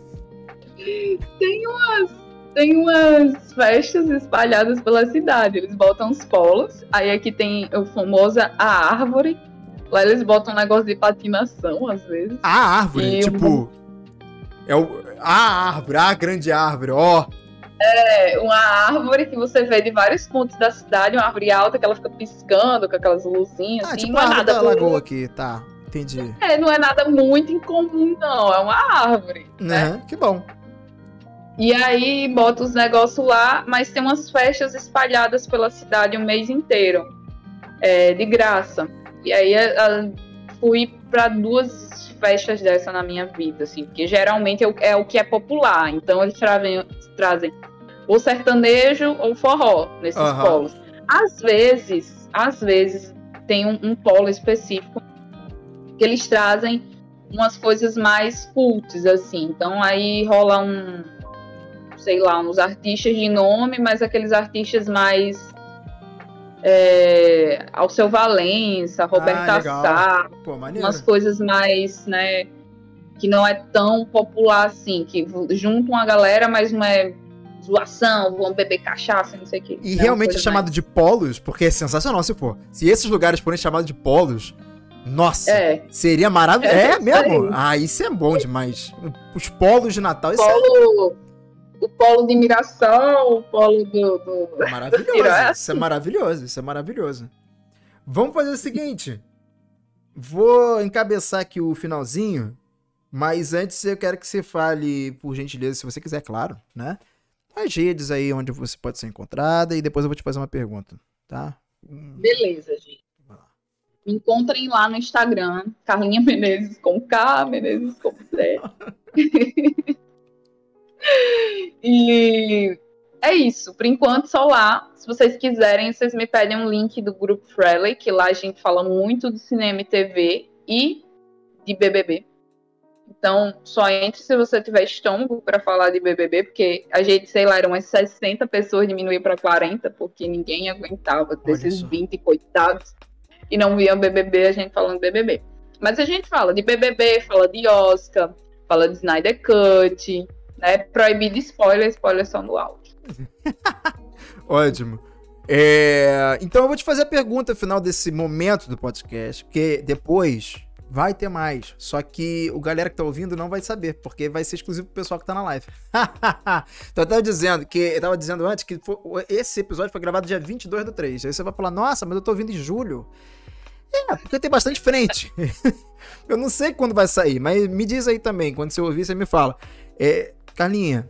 B: Tem umas, tem umas festas espalhadas pela cidade. Eles botam os polos. Aí aqui tem o famoso a árvore. Lá eles botam um negócio de patinação, às vezes.
A: A árvore,
B: E
A: tipo...
B: um-
A: É o, a árvore, a grande árvore, ó.
B: é uma árvore que você vê de vários pontos da cidade, uma árvore alta que ela fica piscando com aquelas luzinhas,
A: Ah,
B: assim.
A: tipo
B: Não
A: a
B: é
A: árvore
B: nada
A: da
B: muito,
A: lagoa aqui, tá. Entendi.
B: é, não é nada muito incomum, não. É uma árvore, né?
A: Uhum, que bom.
B: E aí bota os negócios lá, mas tem umas festas espalhadas pela cidade o mês inteiro, é, de graça. E aí a, a, fui para duas festas dessa na minha vida, assim, porque geralmente é, é o que é popular. Então eles trazem, trazem ou sertanejo ou forró nesses
A: Aham.
B: polos. Às vezes, às vezes tem um, um polo específico que eles trazem umas coisas mais cultas, assim. Então aí rola um, sei lá, uns artistas de nome, mas aqueles artistas mais é, Alceu Valença, Roberta
A: Ah, legal.
B: Sá,
A: Pô, maneiro.
B: umas coisas mais, né, que não é tão popular assim, que juntam a galera, mas não é zoação, vão beber cachaça, não sei o quê.
A: E
B: Né,
A: realmente é
B: uma coisa
A: chamado de polos, porque é sensacional se for. Se esses lugares forem chamados de polos, nossa,
B: mais- É,
A: seria maravilhoso.
B: É,
A: É, mesmo?
B: é.
A: Ah, isso é bom demais. Os polos de Natal, isso
B: polo, o polo de Mirassol, o polo do... do...
A: é maravilhoso.
B: Tirar.
A: Isso é maravilhoso, isso é maravilhoso. Vamos fazer o seguinte. Vou encabeçar aqui o finalzinho, mas antes eu quero que você fale, por gentileza, se você quiser, claro, né? As redes aí onde você pode ser encontrada e depois eu vou te fazer uma pergunta, tá? Hum,
B: Beleza, gente. Me encontrem lá no Instagram, Carlinha Menezes com K, Menezes com C. E é isso. Por enquanto, só lá. Se vocês quiserem, vocês me pedem um link do grupo Freley, que lá a gente fala muito de cinema e T V e de B B B. Então, só entre se você tiver estômago para falar de B B B, porque a gente, sei lá, eram umas sessenta pessoas, diminuir para quarenta, porque ninguém aguentava desses
A: só.
B: vinte coitados e não viam B B B, a gente falando de B B B. Mas a gente fala de B B B, fala de Oscar, fala de Snyder Cut, né? Proibido spoiler, spoiler só no áudio.
A: Ótimo. É, então eu vou te fazer a pergunta final desse momento do podcast, porque depois vai ter mais. Só que o galera que tá ouvindo não vai saber, porque vai ser exclusivo pro pessoal que tá na live. Então eu tava dizendo que eu tava dizendo antes que foi, esse episódio foi gravado dia vinte e dois do três. Aí você vai falar, nossa, mas eu tô ouvindo em julho. É, porque tem bastante frente. Eu não sei quando vai sair, mas me diz aí também, quando você ouvir, você me fala. É, Carlinha,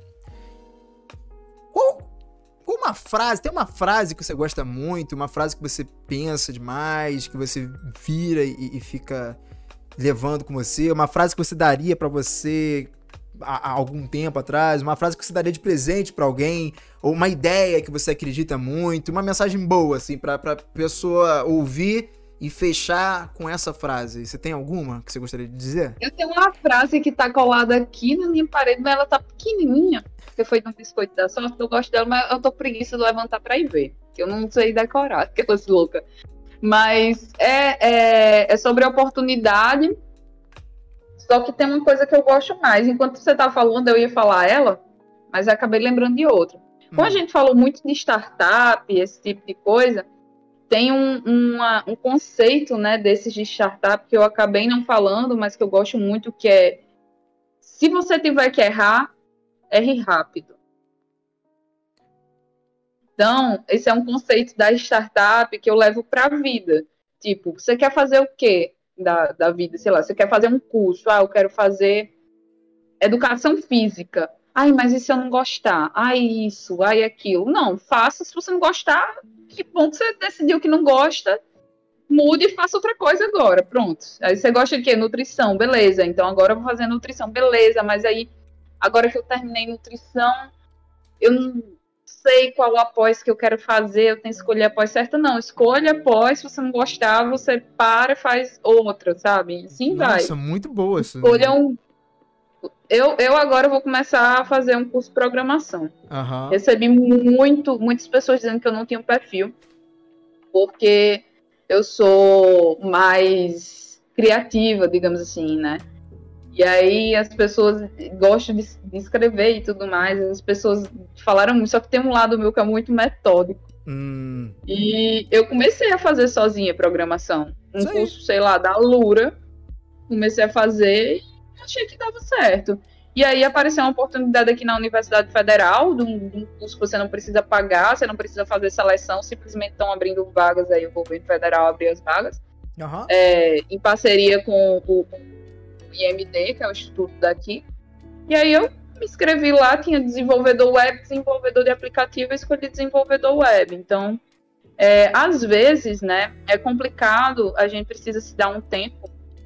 A: qual, qual uma frase, tem uma frase que você gosta muito, uma frase que você pensa demais, que você vira e, e fica levando com você, uma frase que você daria pra você há, há algum tempo atrás, uma frase que você daria de presente pra alguém, ou uma ideia que você acredita muito, uma mensagem boa, assim, pra, pra pessoa ouvir e fechar com essa frase. Você tem alguma que você gostaria de dizer?
B: Eu tenho uma frase que tá colada aqui na minha parede, mas ela tá pequenininha, porque foi no Biscoito da Sorte, eu gosto dela, mas eu tô preguiça de levantar pra ir ver, que eu não sei decorar, aquelas loucas. Mas é, é, é sobre oportunidade, só que tem uma coisa que eu gosto mais. Enquanto você tá falando, eu ia falar ela, mas eu acabei lembrando de outra. Como
A: Hum.
B: a gente falou muito de startup, esse tipo de coisa, tem um, uma, um conceito, né, desses de startup que eu acabei não falando, mas que eu gosto muito, que é Se você tiver que errar, erre rápido. Então, esse é um conceito da startup que eu levo para a vida. Tipo, você quer fazer o quê da, da vida? Sei lá, você quer fazer um curso. Ah, eu quero fazer educação física. Ai, mas e se eu não gostar? Ai, isso, ai, aquilo. Não, faça. Se você não gostar, que bom que você decidiu que não gosta. Mude e faça outra coisa agora. Pronto. Aí você gosta de quê? Nutrição. Beleza. Então agora eu vou fazer nutrição. Beleza. Mas aí, agora que eu terminei nutrição, eu não sei qual a pós que eu quero fazer, eu tenho que escolher a pós certa. Não, escolha a pós, se você não gostar, você para e faz outra, sabe? Assim vai.
A: Nossa, muito boa isso.
B: Escolha um... Eu, eu agora vou começar a fazer um curso de programação.
A: Uhum.
B: Recebi muito, muitas pessoas dizendo que eu não tinha um perfil, porque eu sou mais criativa, digamos assim, né? E aí as pessoas gostam de, de escrever e tudo mais, as pessoas falaram muito, só que tem um lado meu que é muito metódico.
A: Hum.
B: E eu comecei a fazer sozinha programação. Um
A: Sim.
B: curso, sei lá, da Lura. Comecei a fazer e achei que dava certo. E aí apareceu uma oportunidade aqui na Universidade Federal, de um, de um curso que você não precisa pagar, você não precisa fazer seleção, simplesmente estão abrindo vagas aí, o governo federal abriu as vagas.
A: Uhum.
B: É, em parceria com o I M D, que é o instituto daqui. E aí eu me inscrevi lá, tinha desenvolvedor web, desenvolvedor de aplicativo, eu escolhi desenvolvedor web. Então, é, às vezes, né, é complicado, a gente precisa se dar um tempo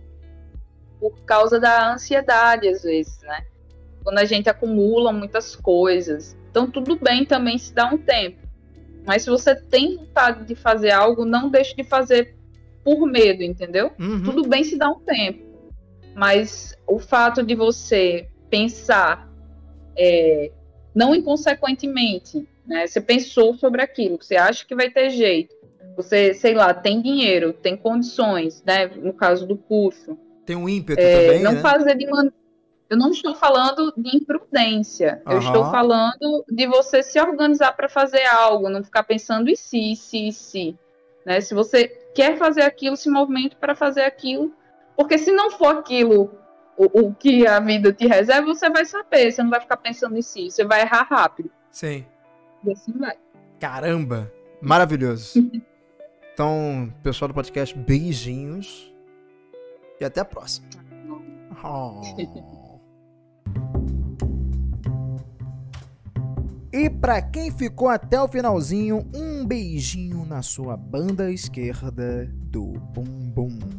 B: por causa da ansiedade, às vezes, né? Quando a gente acumula muitas coisas. Então, tudo bem também se dar um tempo. Mas se você tem vontade de fazer algo, não deixe de fazer por medo, entendeu?
A: Uhum.
B: Tudo bem se dar um tempo. Mas o fato de você pensar é, não inconsequentemente, né? Você pensou sobre aquilo, você acha que vai ter jeito. Você, sei lá, tem dinheiro, tem condições, né? No caso do curso.
A: Tem um ímpeto
B: é,
A: também,
B: não
A: né?
B: fazer de man... Eu não estou falando de imprudência.
A: Uhum.
B: Eu estou falando de você se organizar para fazer algo, não ficar pensando em si, em si, em si. Né? Se você quer fazer aquilo, se movimente para fazer aquilo. Porque se não for aquilo o, o que a vida te reserva, você vai saber. Você não vai ficar pensando em si. Você vai errar rápido.
A: Sim.
B: E assim vai.
A: Caramba! Maravilhoso. Então, pessoal do podcast, beijinhos. E até a próxima. Oh. E pra quem ficou até o finalzinho, um beijinho na sua banda esquerda do bumbum.